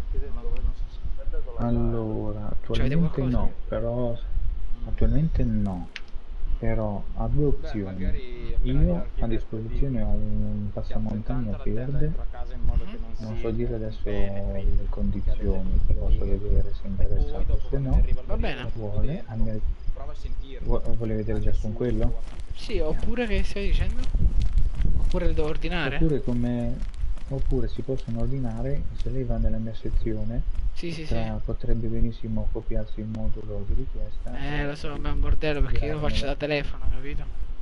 Allora, Cioè, avete attualmente qualcosa? no, però... Attualmente no. Però ha due opzioni. Io a disposizione ho un passamontagna verde, non so dire adesso le condizioni, posso vedere se è interessato, se no Va bene. vuole andare... Vu- vuole vedere già con quello? Sì, oppure che stai dicendo? Oppure le devo ordinare? Oppure come... Oppure si possono ordinare, se lei va nella mia sezione, Sì, sì, tra- sì. potrebbe benissimo copiarsi il modulo di richiesta. Eh, lo so, ma è un bordello perché io lo faccio da telefono, capito?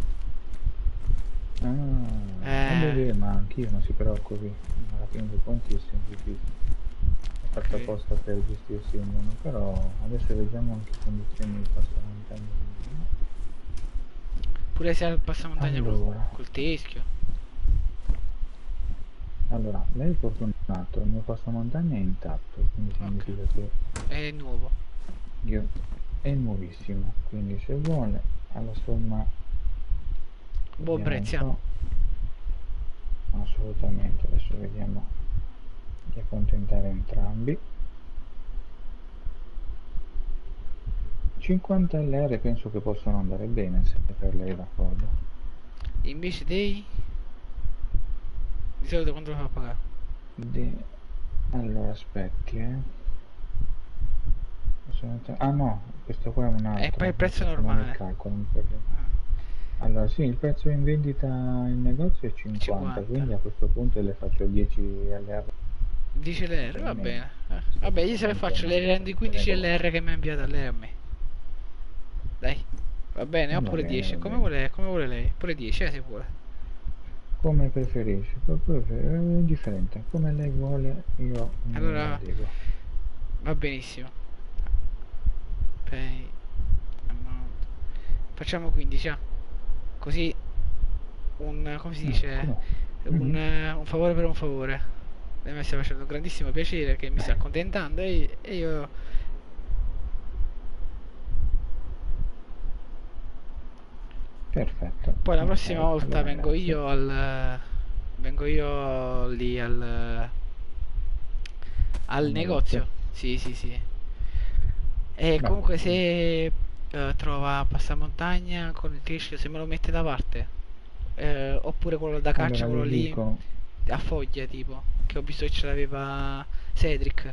Ah, Eh. vabbè, ma anch'io, non si preoccupi, alla fine dei conti è semplice, è fatto Ok. apposta per gestirsi il mondo, però adesso vediamo anche condizioni di passamontagna. Pure se ha il passamontagna col- Allora. col teschio. Allora, lei è fortunato, il mio passamontagna è intatto, quindi significa che È nuovo. io è nuovissimo, quindi se vuole alla somma Buon vediamo prezzo. un po'. Assolutamente, adesso vediamo di accontentare entrambi. cinquanta L R penso che possano andare bene, se per lei è d'accordo. Invece dei... Di solito quanto lo fa pagare? De- Allora aspetti, eh. Assolutamente- Ah no, questo qua è un altro. E poi il prezzo questo non normale. il calcolo, mi perdo. Allora sì, il prezzo in vendita in negozio è cinquanta, cinquanta. quindi a questo punto le faccio dieci L R. Dice l'R, va bene. Eh, Vabbè, io se le faccio, le rendo i quindici L R che mi ha inviato a lei e a me. Dai, va bene, Va oppure bene, dieci, va come bene. vuole, come vuole lei? Pure dieci, eh, se vuole. Come preferisci, proprio è indifferente, come lei vuole io mi Allora, adeguo. va benissimo. Pay amount. Facciamo quindici, ah. Così un, come si dice, come? un, eh, un favore per un favore. Lei mi sta facendo un grandissimo piacere, che mi sta accontentando e, e io... Perfetto. Poi la Ok, prossima volta allora vengo grazie. io al... vengo io lì al... al Al negozio. negozio. Sì, sì, sì. E Beh, comunque se eh, trova passamontagna con il teschio, se me lo mette da parte. Eh, oppure quello da caccia, allora quello le lì dico, a foglia tipo, che ho visto che ce l'aveva Cedric.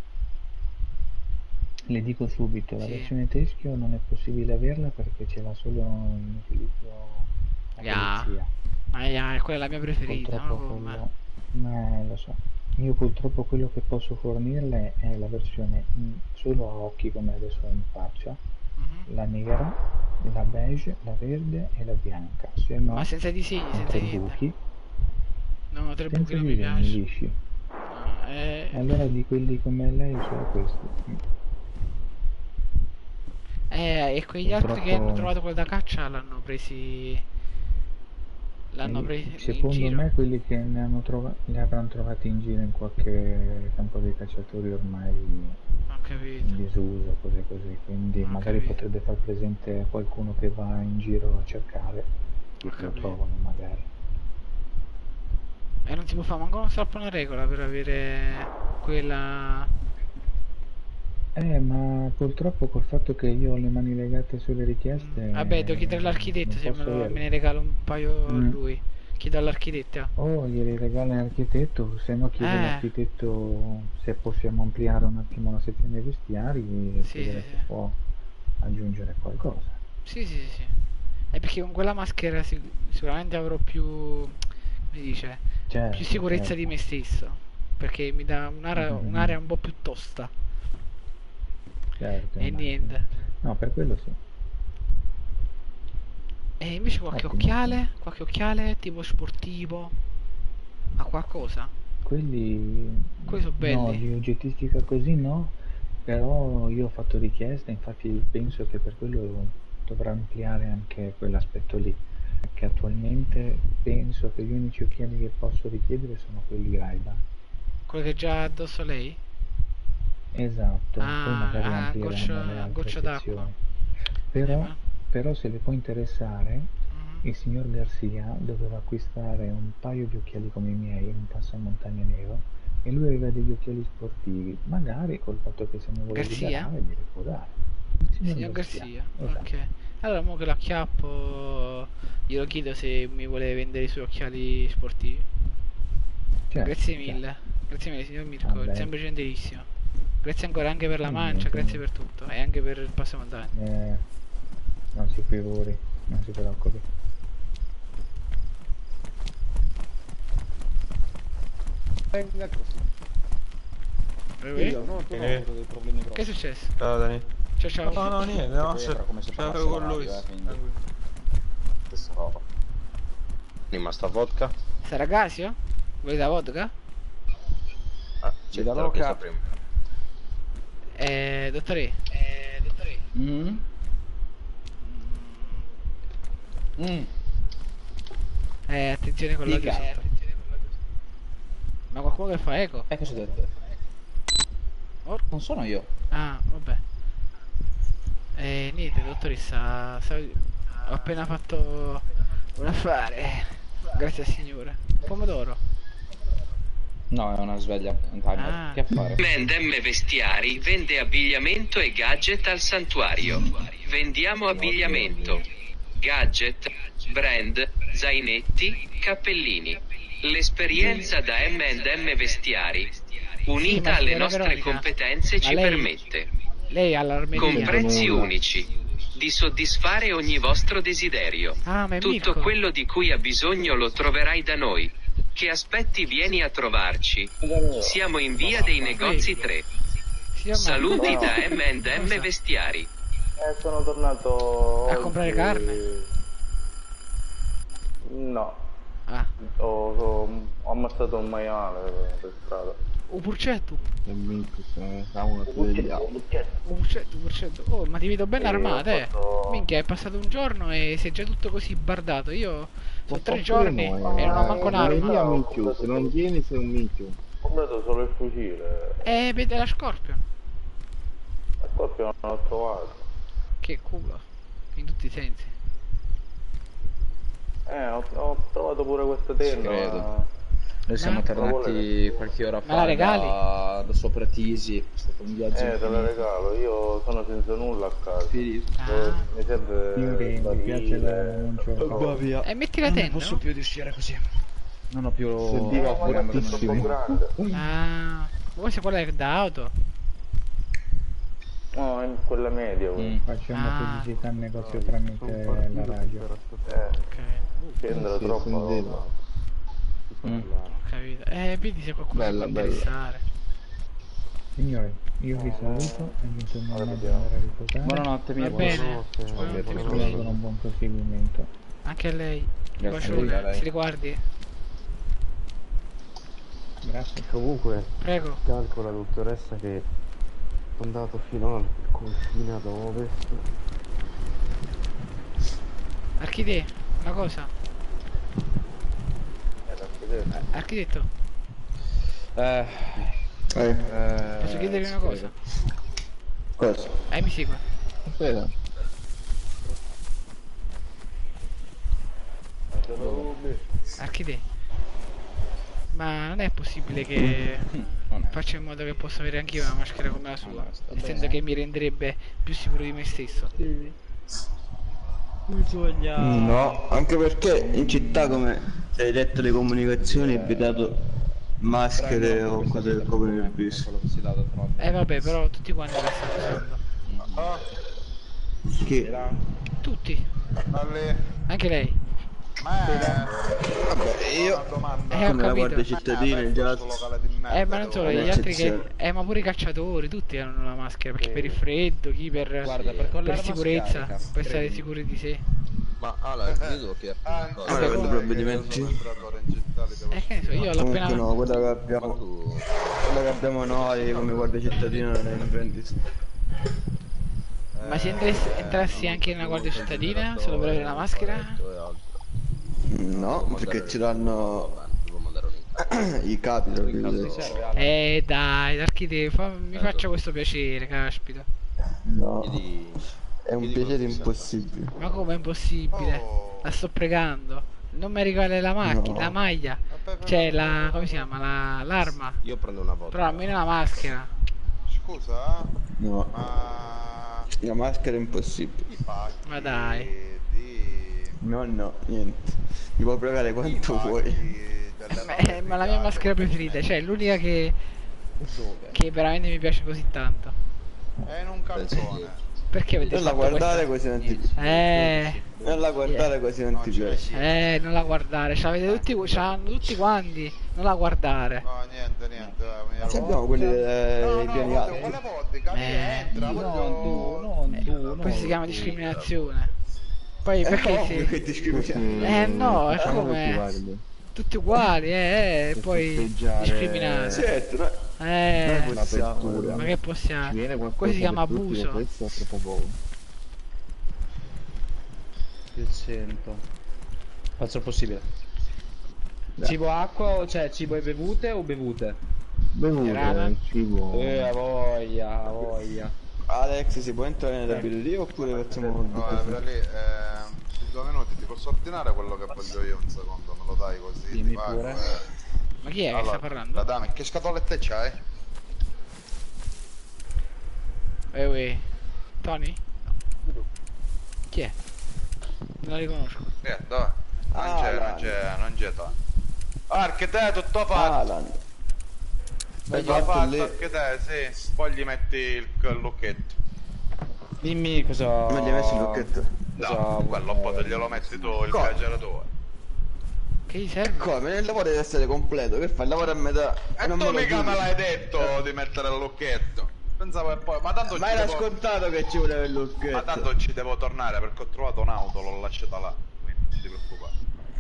le dico subito, la Sì. versione teschio non è possibile averla perché ce l'ha solo in utilizzo la Ya. polizia. Ma ya, quella è la mia preferita, Purtroppo no? Ma- quello... Ma lo so. Io purtroppo quello che posso fornirle è la versione in- solo a occhi come adesso ho in faccia, Mhm. la nera, la beige, la verde e la bianca. Se no, Ma senza disegni, con senza tre niente. buchi, No, tre buchi senza non mi disegni piace. lisci. No, eh, Allora di quelli come lei solo questi. eh, e quegli altri che hanno Purtroppo- trovato quello da caccia l'hanno presi. L'hanno E presi in secondo giro. me quelli che ne hanno trova- li avranno trovati in giro in qualche campo dei cacciatori ormai Ho capito. in disuso, cose così, quindi Ho magari capito. potrebbe far presente a qualcuno che va in giro a cercare, lo capito. trovano magari. E non si può fare manco uno strappo una regola per avere quella. Eh, ma purtroppo col fatto che io ho le mani legate sulle richieste... Vabbè, devo chiedere eh, all'architetto non se me, posso lo- averlo. me ne regala un paio a Mm. lui. Chiedo all'architetto. O glieli regala l'architetto, se no chiede Eh. all'architetto se possiamo ampliare un attimo la sezione vestiari e Sì, chiedere sì, se sì. può aggiungere qualcosa. Sì, sì, sì, sì. È perché con quella maschera sic- sicuramente avrò più, come si dice, Certo, più sicurezza certo. di me stesso. Perché mi dà un'area Mhm. un'area un po' più tosta. Certo, E immagino. niente. No, per quello sì. E invece qualche Ottimo, occhiale? Qualche occhiale tipo sportivo? Ha qualcosa? Quelli... Quelli sono No, belli. di oggettistica così no, però io ho fatto richiesta, infatti penso che per quello dovrà ampliare anche quell'aspetto lì, perché attualmente penso che gli unici occhiali che posso richiedere sono quelli Ray-Ban. Quello che già ha addosso lei? Esatto, poi Ah, magari ah, amplieremo goccia- le altre goccia d'acqua. sezioni. Eh, Però, ma- però se le può interessare, Mhm. il signor Garcia doveva acquistare un paio di occhiali come i miei, un passamontagna nero, e lui aveva degli occhiali sportivi, magari col fatto che se ne vuole Garcia? liberare glieli può dare. Il signor, Signor Garcia, esatto. ok. Allora, mo che l'acchiappo, glielo chiedo se mi vuole vendere i suoi occhiali sportivi. Certo, Grazie certo. mille, grazie mille signor Ah, Mirko, beh. sempre gentilissimo. Grazie ancora anche per la Eh, mancia, niente, grazie per niente. tutto e anche per il passamontagna. Eh, non si figuri, non si preoccupi. Venga così. Eh, Io, no, tu non Eh. ho avuto dei problemi grossi. Che è successo? Ciao Dani. Ciao ciao. No, no, niente, no, Poi ce era come se ce parlasse l'avevo con la lui. radio, eh, quindi. Tranquillo. Stessa roba. Rimasta vodka? Sarà Gasio? Vuoi da vodka? Ah, Ci sì, dà te l'ho chiesto vodka. prima. Eh, dottore. Eh, dottore. Mm? Mm. Eh, attenzione con l'audio Dica. sotto. Ma qualcuno che fa eco? E cosa ho detto? Oh. Non sono io. Ah, vabbè. Eh, niente, dottoressa, sa- ho appena fatto un affare. Grazie al signore. Un pomodoro. No, è una sveglia, un timer. Ah. Che affare? Mend M Vestiari vende abbigliamento e gadget al santuario. Vendiamo abbigliamento, gadget, brand, zainetti, cappellini. L'esperienza da M and M Vestiari, unita ma alle signora nostre Veronica, competenze, ma ci lei- permette, Lei ha l'armeria. con prezzi nulla. unici, di soddisfare ogni vostro desiderio. Ah, ma è Tutto Mirko. quello di cui ha bisogno lo troverai da noi. Che aspetti, vieni a trovarci. Siamo in via dei negozi tre. Signor Saluti Marco. da M and M Cosa? Vestiari. Eh, sono tornato A comprare oggi- carne? No, Ah, ho, ho- ho ammazzato un maiale per strada. un purcetto. Un Un purcetto, un purcetto. Oh, ma ti vedo ben Sì, armata, ho eh. fatto- Minchia, è passato un giorno e sei già tutto così bardato. Io sono tre Pure giorni noi, e non ho eh, manco non un'arma. via minchio, se non vieni sei un minchio. Ho comprato solo il fucile. Eh, vede la Scorpion. La Scorpion non l'ho trovato. Che culo. In tutti i sensi. Eh, ho, ho trovato pure questa tenda. credo. Noi siamo Ma- tornati qualche ora Ma la fa regali? da, da, da sopra Tisi, è stato un viaggio Eh, te la infinito. regalo, io sono senza nulla a casa. Ah. Mi serve Io che mi piace la non c'ho il Va via. E metti la Non ne tenda, posso no? più di uscire così. Non ho più... Sentiva fortissimo. Ah, voi se quella è da auto? No, in quella media. Mm. Facciamo Ah. pubblicità al negozio tramite la radio. Eh, Ok, scendere Sì, troppo. sentito. Mm. ho capito. Eh, vedi se qualcuno Bella, può bella. interessare. Signori, io vi saluto e vi torno a andare a riposare. Buonanotte, Va mia bene. Vi auguro un buon proseguimento. Anche a lei. Un Grazie bacione, a lei. si riguardi? Grazie. Comunque, Prego. calcola dottoressa che è andato fino al confine ad ovest. Archide, una cosa. Architetto, Eh... Eh, posso chiedervi una cosa? cosa? Eh, mi segue. Aspetta. Archide. Ma non è possibile che faccia in modo che possa avere anch'io una maschera come la sua, essendo che mi renderebbe più sicuro di me stesso. Bisogna... No, anche perché in città, come hai detto, le comunicazioni è vietato maschere o cose del coprire il viso. Eh vabbè, però tutti quanti la stanno usando. Che? Tutti. Anche lei. Vabbè, io Eh, ho come la capito. guardia cittadina, il jazz. Eh, ma non solo, gli altri che... Un'eccezione. Eh, ma pure i cacciatori, tutti hanno la maschera, perché per il freddo, chi per... Guarda, per con per l'arma sicurezza, scarica, per stare credimi. sicuri di sé. Ma allora, credo che Ah, prendo provvedimenti. Eh, che ne so, io l'ho Comunque appena... no, quella che abbiamo, quella che abbiamo noi come guardia cittadina non è in vendita. Ma se entrassi, entrassi anche nella guardia cittadina, solo per avere la maschera? No, perché ci danno i capi, tra virgolette. Eh, dai, Archide, fa- mi faccia questo piacere, caspita. No, è un piacere impossibile. Ma come è impossibile? La sto pregando. Non mi regali la macchina, No. la maglia. Cioè, la... come si chiama? La... l'arma. Io prendo una volta. Però almeno la maschera. Scusa, No, ma la maschera è impossibile. Ma dai. No, no, niente. Mi puoi pagare quanto vuoi. Eh, ma la mia maschera preferita, cioè l'unica che... che veramente mi piace così tanto. è in un calzone. Perché avete Non la fatto guardare questa... così non ti Eh... Non la guardare così non ti piace. Eh, non la guardare, ce l'avete tutti, ce l'hanno tutti quanti, non la guardare. No, niente, niente. Ci abbiamo quelli dei piani alti. Quella vodka lì Eh, entra, voglio... Non tu, no. Questo si chiama discriminazione. Poi perché no, si... perché discriminazione? Eh no, è Facciamo come... tutti uguali. Tutti uguali, eh, eh, e poi festeggiare- discriminati. Certo, no. Eh, Noi possiamo. ma che possiamo? Viene qualcosa Questo si chiama per tutti, abuso. questo è troppo poco. Che sento. Faccio il possibile. Cibo, acqua, o cioè cibo e bevute o bevute? Bevute, cibo. Eh, a voglia, a voglia. Alex, si può entrare nella birreria oppure facciamo No, è per lì, eh, due minuti, ti posso ordinare quello che voglio io un secondo, me lo dai così, Dimmi ti pago, pure. eh. Ma chi è che Allora, sta parlando? la dame, che scatolette c'hai? Eh, uè. Tony? Chi è? Non la riconosco. Eh, dove? Non Ah, c'è, non Alan. c'è, non c'è tanto. Ah, che te, tutto fatto. Alan. Stai Tutto fatto fatto, lì. anche te, sì. Poi gli metti il, il lucchetto. Dimmi cosa... Non gli hai messo il lucchetto? No, quello poi te glielo metti tu, il Come? viaggiatore. Che gli serve? Come? Il lavoro deve essere completo, che fai? Il lavoro a metà. E non tu me lo mica dici. me l'hai detto di mettere il lucchetto. Pensavo che poi, ma tanto Ma ci era devo... scontato che ci voleva il lucchetto. Ma tanto ci devo tornare perché ho trovato un'auto, l'ho lasciata là. Quindi non ti preoccupare.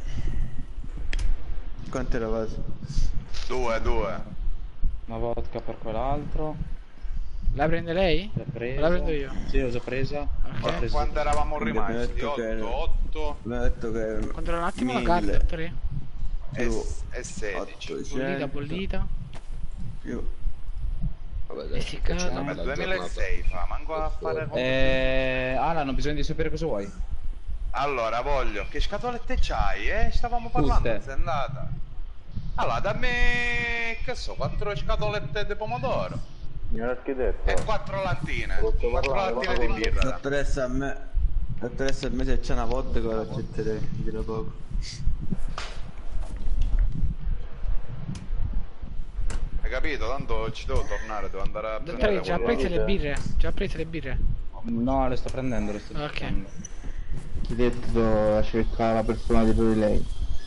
Quanto era quasi? Due, due. Una vodka per quell'altro. La prende lei? L'ho presa. La prendo io. Sì, l'ho già presa. Ok. L'ho presa. Quando eravamo Mi rimasti? ha detto che- otto, otto Mi ha detto che... Controlla un attimo la mille carta, tre. e, più e sedici. Bollita, bollita. Più... Vabbè, Essiccata. Vabbè, duemilasei fa, manco a fare... Eh... Alan, ho bisogno di sapere cosa vuoi. Allora, voglio... Che scatolette c'hai, eh? Stavamo parlando, Tutte. sei andata. Allora, dammi che so, quattro scatolette di pomodoro. Signor architetto. E quattro lattine. Quattro lattine di birra. Dottoressa, a me... Dottoressa, a me se c'è una vodka la accetterei, dirò poco. Hai capito? Tanto ci devo tornare, devo andare a prendere. Dottore, già prese le birre? Già prese le birre? No, le sto prendendo, le sto Ok. prendendo. Architetto, la cerca la persona dietro di lei.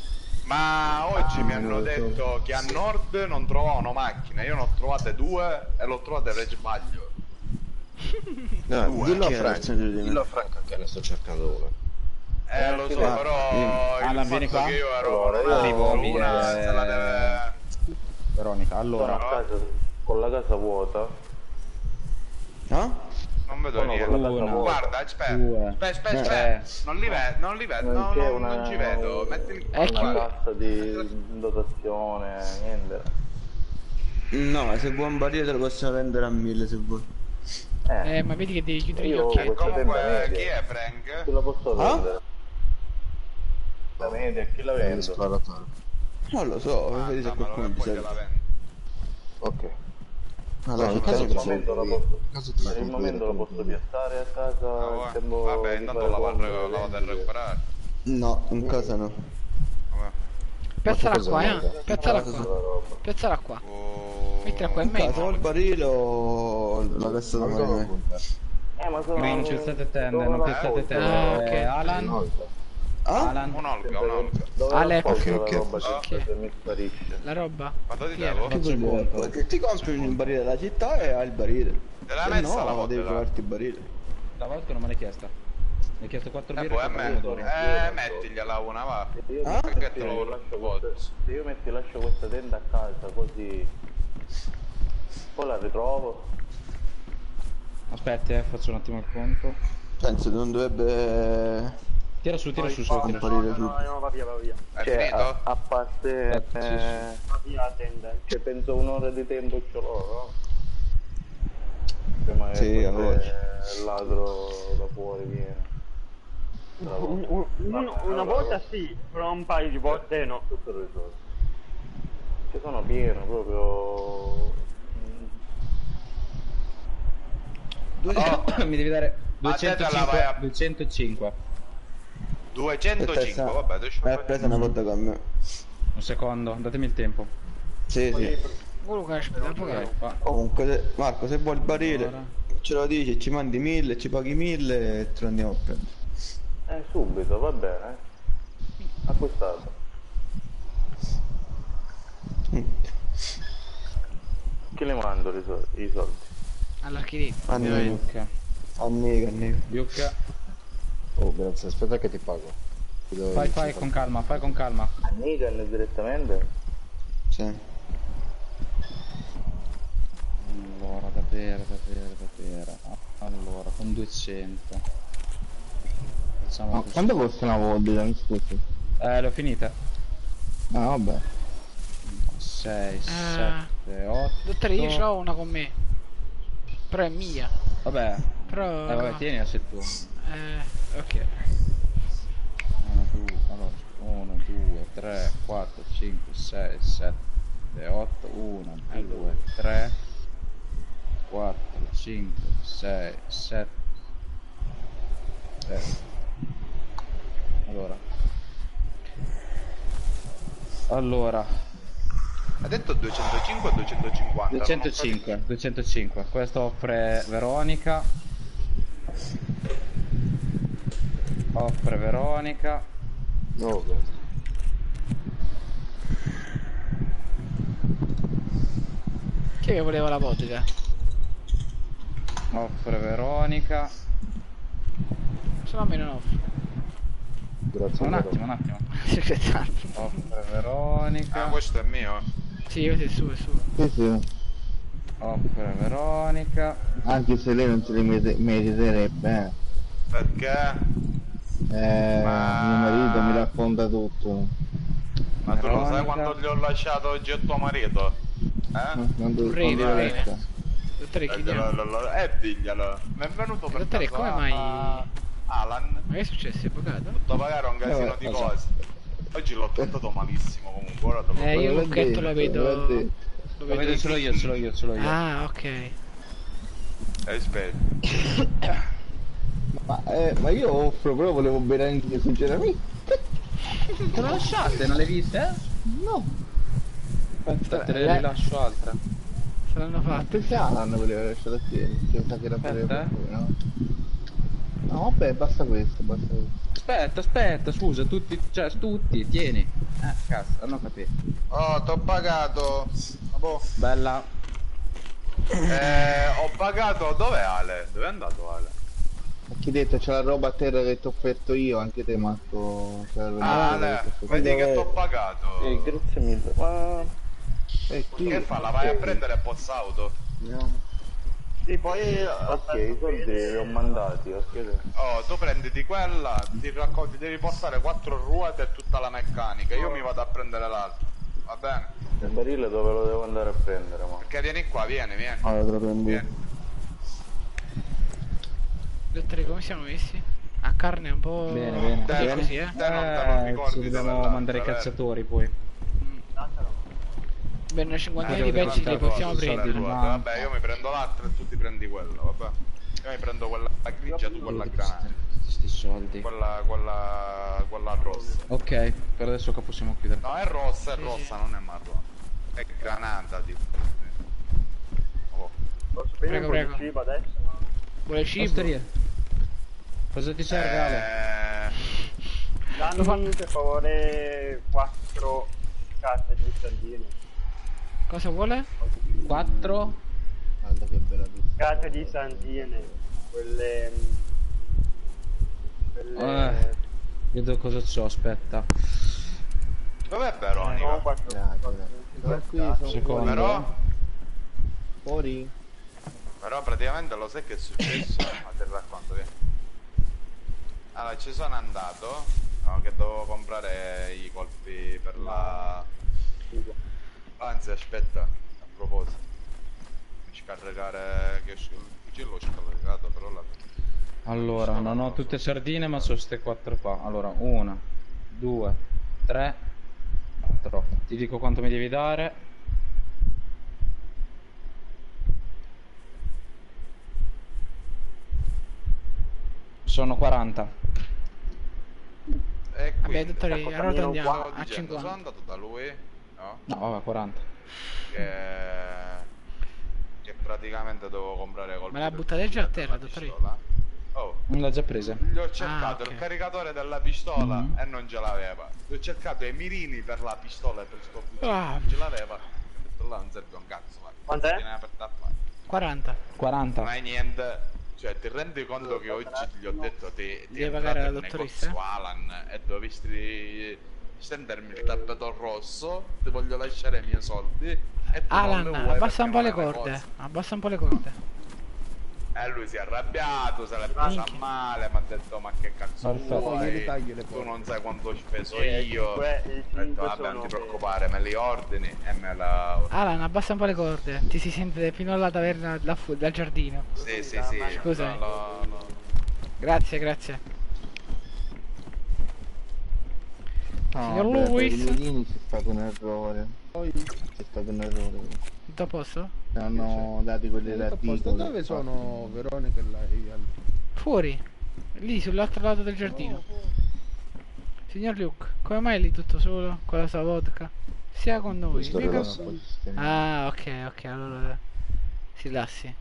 Ma oggi Ah, mi hanno non lo so. detto che a nord non trovavano macchine, io ne ho trovate due e l'ho trovate per sbaglio. No, Due. dillo a Chi era? Franca, dillo a Franca che ne sto cercando una. Eh lo so, Ah, però il Alan, vieni fatto qua. che io ero Allora, con io una, arrivo, con mi- una eh, se la deve... Veronica, Sono a allora. casa con la casa vuota. No? Non vedo Sono niente. con la casa Una. vuota. Guarda, aspetta, Due. aspetta, aspetta, Eh. aspetta. Non li vedo, non li vedo, Non no, c'è no, una- non ci vedo. Metti il Ecco. Una guarda. cassa di dotazione, niente. No, se vuoi un barile te lo possiamo vendere a mille se vuoi. Eh, Eh, ma vedi che devi chiudere gli io occhi. questa tenda Comunque, chi media, è Frank? chi la posso Ah? vendere? La media, chi la vende? Esploratore. Non lo so, Ah, vedi se dammelo, qualcuno che ti poi serve. gliela vendo. Ok. Allora, No, in in caso caso ti te serve. momento la posso, caso te la per il compro momento la posso direttamente. piazzare a casa, Ah, il tempo vabbè, di intanto fare la vado compere, a- la vado a vendere. recuperare. No, in casa no. Vabbè. Piazzala cosa qua, eh. vuoi? Piazzala Cosa qua. La roba. Piazzala qua. Oh, Mettila qua in In casa mezzo. o il barile o la cassa da marina. Eh, ma sono... Green, piazzate tende, non Dove piazzate la tende. Ah, ok. Eh, Alan? Ah? Alan? Un'olga, un'olga. Dove Ale, la posto che- la che- roba ah. che se mi sparisce? La roba? Quanto ti Chi era? devo? Che vuoi dire? Che ti compri un barile della città e hai il barile. Te l'hai Se messa la no, vodka? devi trovarti il barile. La vodka non me l'hai chiesta. Mi hai chiesto quattro E birre poi e a quattro me, pomodori. eh, mettigliela una, va. Se io Ah? metti- Perché te se lo io lascio lascio vuoto? questa- se io metti lascio questa tenda a casa così poi la ritrovo. Aspetti, eh, faccio un attimo il conto. Penso che non dovrebbe Tira su, tira Poi su, su, tira su. comparire subito. no, va via, va via. È Cioè, finito? a, a parte Aspetta, sì, sì. eh, Va via la tenda. cioè penso un'ora di tempo ce l'ho, no? Prima che Sì, a forse voglia. il ladro da fuori viene. Un- un- un- una volta sì, però un paio di volte no. Tutto risolto. Ci sono pieno proprio. Mi devi dare Ma te te la vai a- duecentocinque. duecentocinque. duecentocinque, vabbè, te ci Hai fai. preso una volta con me. Un secondo, datemi il tempo. Sì, sì. Oh, Luca, aspetta un po'. Ok, qua. Comunque, se- Marco, se vuoi il barile, Allora. ce lo dici, ci mandi mille, ci paghi mille e te lo andiamo a prendere. Eh, subito, va bene. Acquistato. Chi le mando i sol- i soldi? All'architetto. Anni, anni, anni. Biucca. Oh, grazie, aspetta che ti pago. Ti do Fai, il fai con calma, fai con calma. A Nigan direttamente? Sì. Allora, da bere, da bere, da bere. Allora, con duecento. Facciamo Ma così. quando costa una vodka, mi scusi? Eh, l'ho finita. Ah, vabbè. sei, Ah. sette, otto. Dottore, io ce l'ho una con me. Però è mia. Vabbè. Però... Eh, vabbè, tieni la sei tu. Eh, ok. uno, due, allora, uno, due, tre, quattro, cinque, sei, sette, otto, uno, due, tre, quattro, cinque, sei, sette. Allora. Allora. Ha detto duecentocinque o duecentocinquanta? duecentocinque, duecentocinque. Questo offre Veronica. Offre Veronica. No, Chi voleva la vodka? Offre Veronica. Se no a me non offre. Grazie. Un attimo, un attimo. Esatto. Offre Veronica. Ah, questo è mio? Sì, questo è suo, è suo. Sì, sì. Offre Veronica. Anche se lei non se li merite- meriterebbe, eh. Perché? Eh, Ma- mio marito mi racconta tutto. Ma tu lo sai Veronica. quando gli ho lasciato oggi a tuo marito? Eh? Non Un rene, un rene. Dottore, Eh, chiediamo. lo- lo- lo- Eh, diglielo. Mi è venuto per Dottore, caso come a- mai... a- Alan. Ma che è successo? È bucato? Tutto pagare un casino Eh, di lo so. cose. Oggi l'ho trattato malissimo comunque, ora te lo Eh, io l'ho Lucchetto lo detto, l'ho vedo... detto. Lo Lo vedo, ce l'ho io, ce l'ho io, ce l'ho io. Ah, ok. Eh, aspetta. Ma, eh, ma io offro, però volevo bere anche sinceramente. Te lo lasciate, non le viste? Eh? No. Aspetta, te le rilascio altre. Se l'hanno fatto. Perché Alan voleva lasciare a te? Pensa che era per Aspetta, eh. no? No, vabbè, basta questo, basta questo. Aspetta, aspetta, scusa, tutti, cioè, tutti, tieni. Eh, cazzo, non ho capito. Oh, t'ho pagato. Boh. Bella. Eh, ho pagato. Dov'è Ale? Dove è andato Ale? Ma chi detto c'è la roba a terra che ti ho offerto io, anche te Marco. C'è la roba Ah, a terra Ale, che t'ho offerto. vedi che t'ho pagato. Eh, grazie mille. Ma... Eh, qui- Che fa? La vai a prendere a Pozzauto? No. Sì, poi ok, i soldi li ho mandati, ok. Oh, tu prenditi quella, ti racconti, devi portare quattro ruote e tutta la meccanica. Io mi vado a prendere l'altro. Va bene? Il barile dove lo devo andare a prendere, ma? Perché vieni qua, vieni, vieni. Allora, te lo prendo. Vieni. Dottore, come siamo messi? A carne un po'... Bene, bene. Così, Bene. così, eh? Te non te lo Eh, ricordi ci dove dobbiamo l'altra, mandare i vero? cazzatori poi. Beh, una cinquantina Ah, di devo pezzi li portare possiamo soldi, prendere. no? Vabbè, io mi prendo l'altra e tu ti prendi quella, vabbè. Io mi prendo quella grigia, tu quella granata. Sti soldi. Quella, quella, quella rossa. Ok, per adesso che possiamo chiudere. No, è rossa, è Sì, rossa, sì. non è marrone. È granata, tipo. Oh. Posso prendere Prego, un po' prego. di cibo adesso? Vuole cibo? Osteria. Cosa ti serve, Ale? Eh, Dammi per favore quattro carte di sardine. Cosa vuole? quattro. Guarda che bella vista. Carte di sardine. Quelle... Quelle... Eh, vedo cosa c'ho, aspetta. dov'è No, Veronica? quattro, Dai, quattro, dai. quattro, Qui quattro. sono Secondo. Però, fuori. però praticamente lo sai che è successo? Ma te lo racconto, vieni. Allora, ci sono andato, no, che dovevo comprare i colpi per la... Anzi, aspetta, a proposito. Scaricare... che ce l'ho scaricato, però la... Allora, non ho tutte sardine, ma sono ste quattro qua. Allora, una, due, tre, quattro. Ti dico quanto mi devi dare. Sono quaranta. E Vabbè, quindi, dottore, ecco, arrotondiamo stavo a dicendo, cinquanta. sono andato da lui, no? No, vabbè, quaranta. Che... che praticamente dovevo comprare colpi Ma la per buttate già a fucile terra, per la dottore? pistola. Oh, Non l'ha già presa. gli ho cercato Ah, ok. il caricatore della pistola Mhm. e non ce l'aveva. Gli ho cercato i mirini per la pistola e per sto fucile, Ah. non ce l'aveva. Ho detto là non serve un cazzo, vai. Quant'è? Viene aperta a fare. quaranta. quaranta. Non hai niente. Cioè, ti rendi conto che oggi gli ho detto ti, ti Devi è pagare entrato la il dottoressa? negozio Alan e dovresti stendermi il tappeto rosso, ti voglio lasciare i miei soldi e tu Alan, non li vuoi abbassa un po' perché le non hai corde. cose. Abbassa un po' le corde. E lui si è arrabbiato, se l'è presa Minchia. male, mi ha detto ma che cazzo Perfetto. vuoi, Io li taglio le tu corde. non sai quanto ho speso Eh, io. cinque- i Ho detto cinque vabbè non sono ti per- preoccupare, me li ordini e me la... Alan, abbassa un po' le corde. Ti si sente fino alla taverna là fu- dal giardino. Sì sì sì, Scusami. no, no, no. Grazie, grazie. Ah, Signor vabbè, Luis. per i mirini c'è stato un errore. C'è stato un errore. Tutto a posto? Ci hanno dati quelli Tutto a posto. dell'articolo. Dove sono Veronica e lei? Fuori. Lì, sull'altro lato del giardino. Signor Luke, come mai è lì tutto solo? Con la sua vodka? Sia con noi. Questo mica- era un po' di sistema. Ah, ok, ok, allora... Si lassi.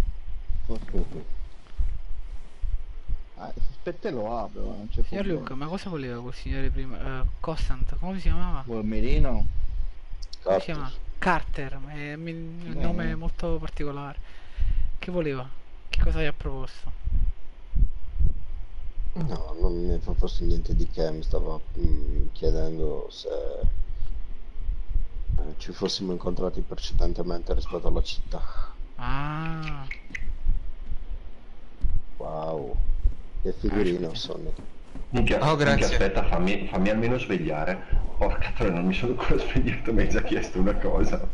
Ah, per te lo apro, non c'è Signor problema. Luke, ma cosa voleva quel signore prima? Eh, Costant, come si chiamava? Vuoi il mirino? Come si chiama? Carter, è mi- un Eh. nome molto particolare. Che voleva? Che cosa gli ha proposto? No, non mi fa forse niente di che, mi stava mm, chiedendo se eh, ci fossimo incontrati precedentemente rispetto alla città. Ah, Wow, che figurino Sonny. Minchia, Oh, minchia, grazie. aspetta, fammi, fammi almeno svegliare. Porca troia, non mi sono ancora svegliato, mi hai già chiesto una cosa.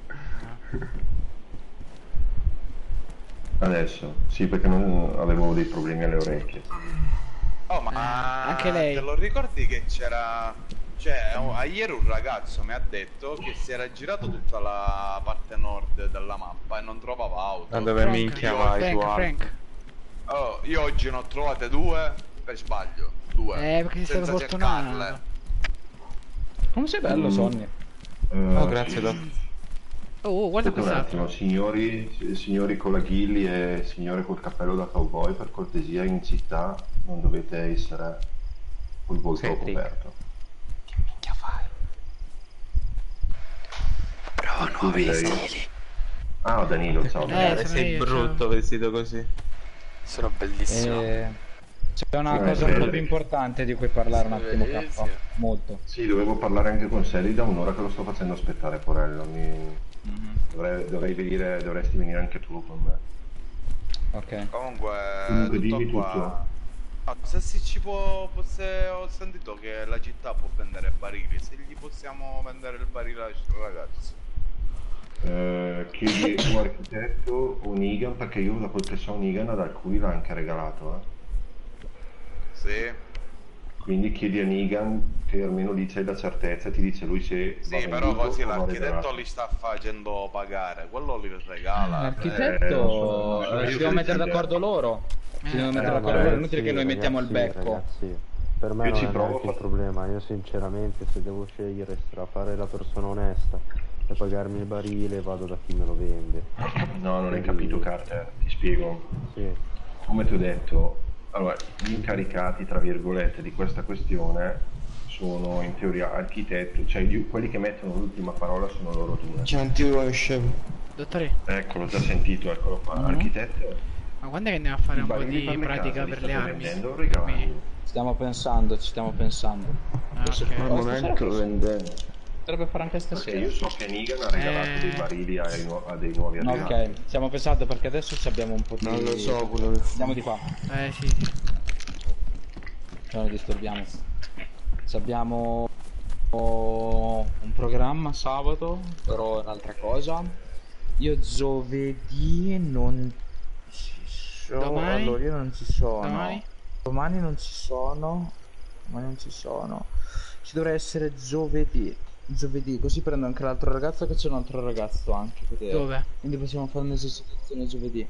Adesso, sì, perché non avevo dei problemi alle orecchie. Oh ma Eh, anche lei. te lo ricordi che c'era Cioè, oh, a ieri un ragazzo mi ha detto che si era girato tutta la parte nord della mappa e non trovava auto. Ma dove Frank, minchia io- vai Frank, su Frank. Oh, io oggi ne ho trovate due per sbaglio. Due. Eh, perché sei stato senza fortunato. cercarle. Come sei bello, Mm. Sonny? Eh, Oh, grazie, sì. Doc. Oh, guarda Aspetta un quest'altro. attimo, signori, si- signori con la ghilli e signore col cappello da cowboy, per cortesia in città non dovete essere col volto Cedric. coperto. Che minchia fai? Provo nuovi Scusi, lei- stili. Ah, Danilo, ciao. Eh, Danilo. sono sei io, brutto ciao. vestito così. Sono bellissimo. Eh, c'è una Sì, cosa è un po' bello. più importante di cui parlare un attimo, Bellissimo. K. Molto. Sì, dovevo parlare anche con Sally da un'ora che lo sto facendo aspettare, Porello. Mi... Dovrei, dovrei venire, dovresti venire anche tu con me. Ok. Comunque, Comunque, tutto dimmi qua. tutto. Ah, se si ci può, se ho sentito che la città può vendere barili, se gli possiamo vendere il barile ai ragazzi. Eh, chiedi al tuo architetto o Negan, perché io ho la protezione Negan ad alcuni l'ha anche regalato, eh. Sì. Quindi chiedi a Negan che almeno lì c'è la certezza, ti dice lui se va Sì, però venduto così o va l'architetto regalato. li sta facendo pagare, quello li regala. L'architetto, Eh, non so, eh, io si che devono mettere decido. d'accordo loro. Si devono mettere Eh, d'accordo vabbè, loro, è inutile sì, che noi mettiamo il ragazzi, becco. ragazzi, per me Io non ci è provo neanche a un fa- problema. Io sinceramente, se devo scegliere tra fare la persona onesta e pagarmi il barile, vado da chi me lo vende. No, non hai Quindi- capito, Carter, ti spiego. Sì. Come ti ho detto, allora, gli incaricati, tra virgolette, di questa questione sono in teoria architetti, cioè gli- quelli che mettono l'ultima parola sono loro due. C'è un tiro scemo. Dottore, Ecco, l'ho già sentito, eccolo qua. Mhm. Architetto, ma quando è che andiamo a fare i un po' barili di per le pratica case li per le state armi? vendendo o Per me. regalando? Stiamo pensando, ci stiamo pensando. Ah, Questo ok. qua non è che lo vendendo. Potrebbe fare anche Perché stasera. io so che Negan ha regalato Eh. dei barili ai nu- a dei nuovi No, arrivati. ok, stiamo pensando perché adesso ci abbiamo un po' di... Non lo so quello che Andiamo di qua, Eh, sì, sì. non lo disturbiamo. Ci abbiamo un programma sabato, però è un'altra cosa. Io giovedì non ci sono. Domani? Allora io non ci sono. Domani? Domani non ci sono. Domani non ci sono. Ci dovrà essere giovedì. Giovedì, così prendo anche l'altro ragazzo, che c'è un altro ragazzo anche. vedete. Dove? Quindi possiamo fare un'esercitazione giovedì.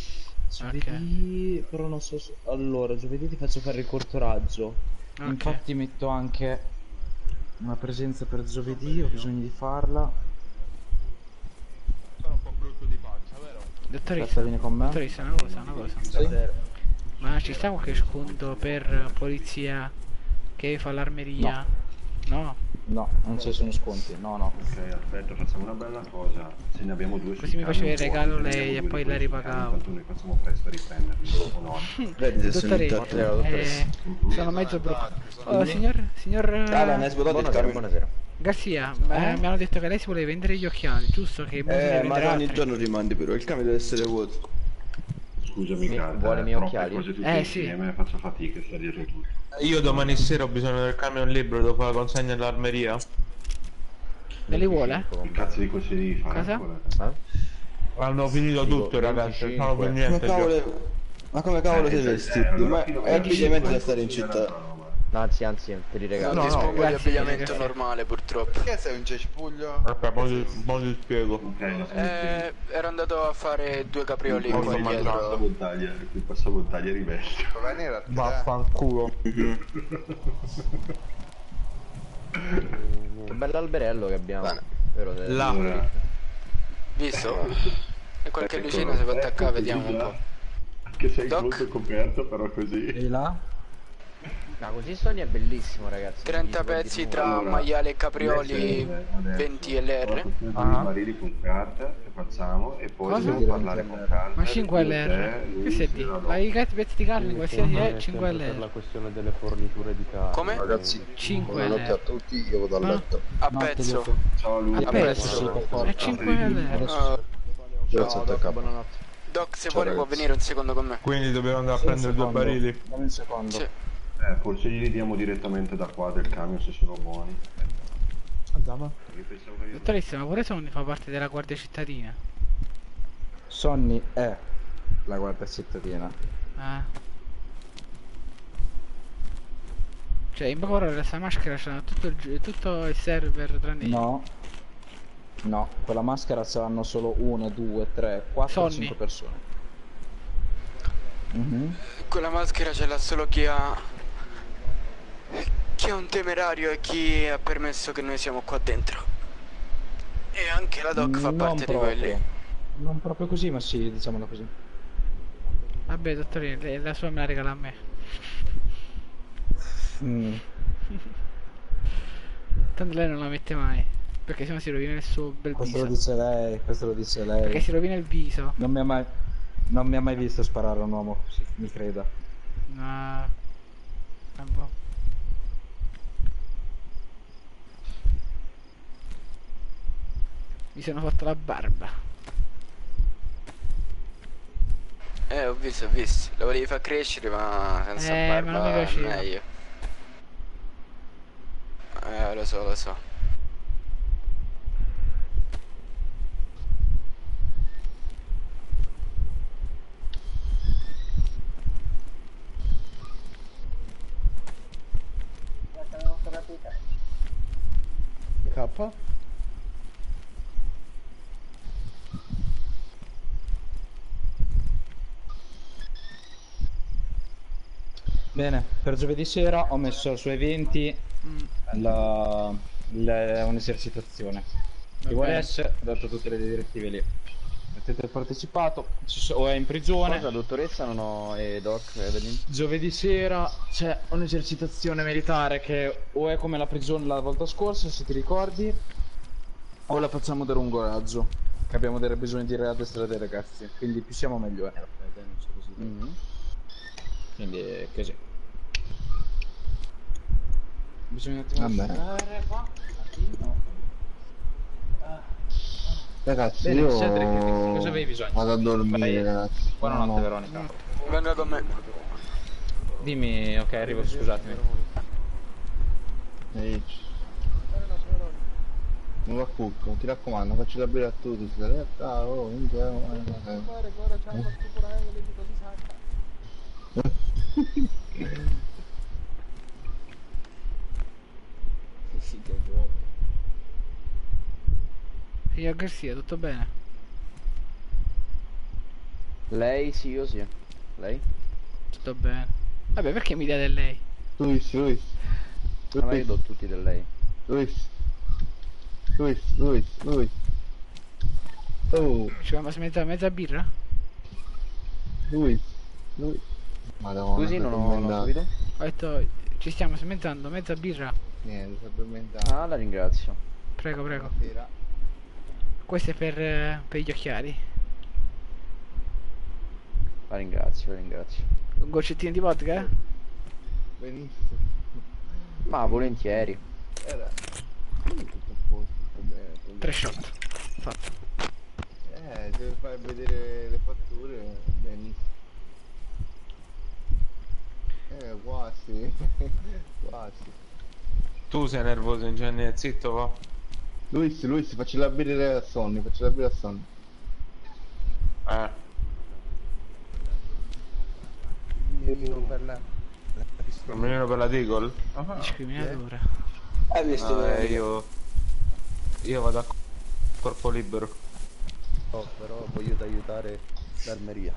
Giovedì, però non so se... Allora, giovedì ti faccio fare il corto raggio. Ok. Infatti metto anche una presenza per giovedì, ho bisogno di farla. Sono un po' brutto di faccia, vero? Aspetta, Dottoressa, vieni con me. dottoressa, una cosa, una cosa. Sì? Ma ci sta qualche sconto per polizia che fa l'armeria? No? No, non ci sono sconti, no no. Ok, aspetta, facciamo una bella cosa. Se ne abbiamo due Così sul mi faceva il camion, regalo se ne lei abbiamo e due poi di la questi ripagavo. camion, tanto noi facciamo presto a riprenderli dopo no. Vedi se sono Dottore, intatto. eh, sono mezzo brutto. Oh, signor, signor Ah, ne hai svuotato il camion. Buonasera. Garcia, eh, mi hanno detto che lei si vuole vendere gli occhiali, giusto? Che mo se ne Eh, ma venderà ogni altri. giorno rimandi però, il camion deve essere vuoto. Scusami, Mi- Carter, vuole i miei troppe occhiali? cose tutte Eh, sì. insieme, faccio fatica a stare dietro tutto. Io domani sera ho bisogno del camion libero, devo fare la consegna all'armeria. Me li vuole? Che cazzo di cose devi fare? Cosa? ancora? Hanno finito Dico, tutto, ragazzi, non sono per Come niente. già. cavolo, ma come cavolo Eh, sei eh, vestito? allora Ma fino a è abbigliamento da venticinque stare in funziona città. sta roba. Anzi, anzi, per i regali. No, Non no, dispongo di grazie, abbigliamento grazie. normale purtroppo. Perché sei un cespuglio? Aspetta, mo ti, mo ti spiego. Ok, lo so. Eh, ero andato a fare due caprioli Qui qua passavo dietro. montagna, qui passavo montagna ribelle. Può venire a te? Vaffanculo. Che bell'alberello che abbiamo. Bene. Vero, te- Là. Allora, Visto? E qualche ecco, lucina si può eh, attaccare, così vediamo un già, po'. Che sei Doc? molto coperto, però così. E là? No, così Sony è bellissimo, ragazzi. trenta Mi si può pezzi dire tra Allora, maiale e caprioli, adesso- adesso, venti L R. ora facciamo Ah. i barili con carta che facciamo e poi Cosa? dobbiamo parlare con calma. Ma cinque L Te, R? lui, Che senti? Sira, Ma i gatti pezzi di carne, Quindi qualsiasi sempre- è cinque sempre Per la L R. questione delle forniture di carne. Come? Ragazzi, cinque buonanotte a L R. tutti, io vado a Ah. letto. A Notte, pezzo. dopo. Ciao Luca. A pezzo. Sì, È cinque L R. Adesso- Grazie a te, capo. Buonanotte. Doc, se Ciao, vuole può ragazzi. venire un secondo con me. Quindi dobbiamo andare a Sì, un prendere due secondo. barili. Dammi un secondo. Sì. Eh, forse glieli diamo direttamente da qua del camion se sono buoni. Andiamo. Io pensavo che io- Dottoressa, ma pure Sonny fa parte della guardia cittadina. Sonny è la guardia cittadina. Ah. Cioè, in poche parole, questa maschera c'ha tutto il, gi- tutto il server tranne io. No. No, quella maschera ce l'hanno solo una, due, tre, quattro, Sonny. cinque persone. Mhm. Quella maschera ce l'ha solo chi ha... chi è un temerario e chi ha permesso che noi siamo qua dentro. E anche la doc fa Non parte di proprio. quelli. Non proprio così, ma sì, diciamolo così. Vabbè, dottorino, le- la sua me la regala a me. Mm. Tanto lei non la mette mai. Perché sennò si rovina il suo bel Questo lo viso. dice lei, questo lo dice lei. Perché si rovina il viso. Non mi ha mai, non mi ha mai visto sparare a un uomo, sì, mi creda. No. Vabbè. Mi sono fatto la barba. Eh, ho visto, ho visto. La volevi far crescere, ma senza Eh, ma non mi barba è piaceva. meglio. Eh, lo so, lo so. K? Bene, per giovedì sera ho messo su eventi la, la- un'esercitazione. Chi Va vuole bene. essere, ho dato tutte le direttive lì. Mettete il partecipato, ci so- o è in prigione. Cosa, dottoressa? Non ho... e doc, Evelyn? Giovedì sera c'è un'esercitazione militare che o è come la prigione la volta scorsa, se ti ricordi, o la facciamo da lungo raggio, che abbiamo delle bisogno di addestrare dei ragazzi, quindi più siamo meglio è. Mhm. Quindi è così. Bisogna un attimo Vabbè. asciugare qua. Attimo. Ragazzi, Bene, io Cedric, di cosa avevi bisogno? vado a dormire, Vai. ragazzi. Buonanotte, No, no. Veronica. Venga con me. Dimmi, ok, arrivo, scusatemi. Ehi. Non va cucco, ti raccomando, facci la birra a tutti, si ah, oh, minchia, oh, eh, eh. Sì, che buono. Signor Garcia, tutto bene? Lei sì, io sì. Lei? Tutto bene. Vabbè, perché mi date lei? Luis, Luis. Ah, ma io do tutti del lei. Luis. Luis, Luis, Luis. Oh, Ci vamo a mezza, mezza birra? Luis. Luis. Madonna, Scusi, non ho, non ho addormentato. capito. Ho detto, ci stiamo smezzando, mezza birra. Niente, si è addormentato. Ah, la ringrazio. Prego, prego. Buonasera. Questo è per, eh, per gli occhiali. La ringrazio, la ringrazio. Un goccettino di vodka? eh? Benissimo. Ma volentieri. Era tutto a posto, sta bene, sta bene. Tre shot. Fatto. Eh, se fai vedere le fatture, benissimo. Eh, quasi. Quasi. Tu sei nervoso, ingegnere, zitto va. Luis, Luis, facci la birra a Sonny, facci la birra a Sonny. Eh. per la, la pistola. Un milione per la Deagle? Discriminatore. Hai visto? No, eh, io... Io vado a corpo libero. Oh, però voglio aiutare l'armeria.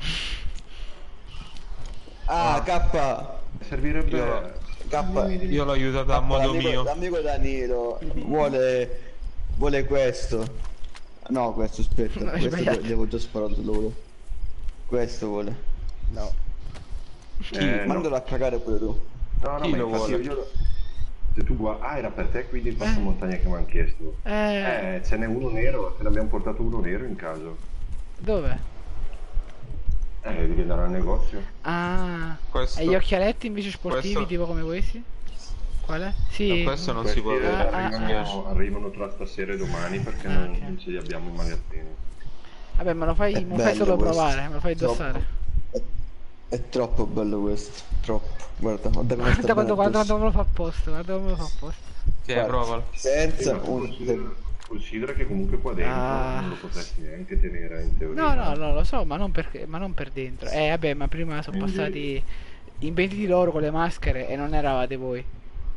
Ah, K. Servirebbe... Io, K. io l'ho aiutato a K, modo l'amico- mio. L'amico Danilo vuole... vuole questo. No, questo, aspetta. No, hai questo sbagliato. gli avevo già sparato loro. Questo vuole. No. Eh, no. Mandalo a cagare pure tu. No, no, Chi ma lo infatti vuole? io, io lo- se tu guardi... Ah, era per te quindi il passamontagna che mi hanno chiesto. Eh, Eh, ce n'è uno nero, te ne abbiamo portato uno nero in caso. dove? Eh, devi andare al negozio. Ah, Questo- e gli occhialetti invece sportivi, questo- tipo come questi? Quale? Sì. No, questo non Questi si può eh, vedere. Ah, arrivano, arrivano tra stasera e domani perché Ah, non, ok. non ce li abbiamo in magazzino. Vabbè, me lo fai, È me lo fai bello solo questo. provare, me lo fai Troppo. indossare. È troppo bello questo. Troppo. Guarda, guarda come sta Guarda quando, bene guarda addosso. quando me lo fa apposta, guarda come me lo fa apposta. Sì, Guarda, provalo. Senza Sì, ma tu un... considera, considera che comunque qua dentro Ah. non lo potresti neanche tenere in teoria. No, no, no, lo so, ma non per, ma non per dentro. Eh, vabbè, ma prima sono Quindi- passati in venti di loro con le maschere e non eravate voi.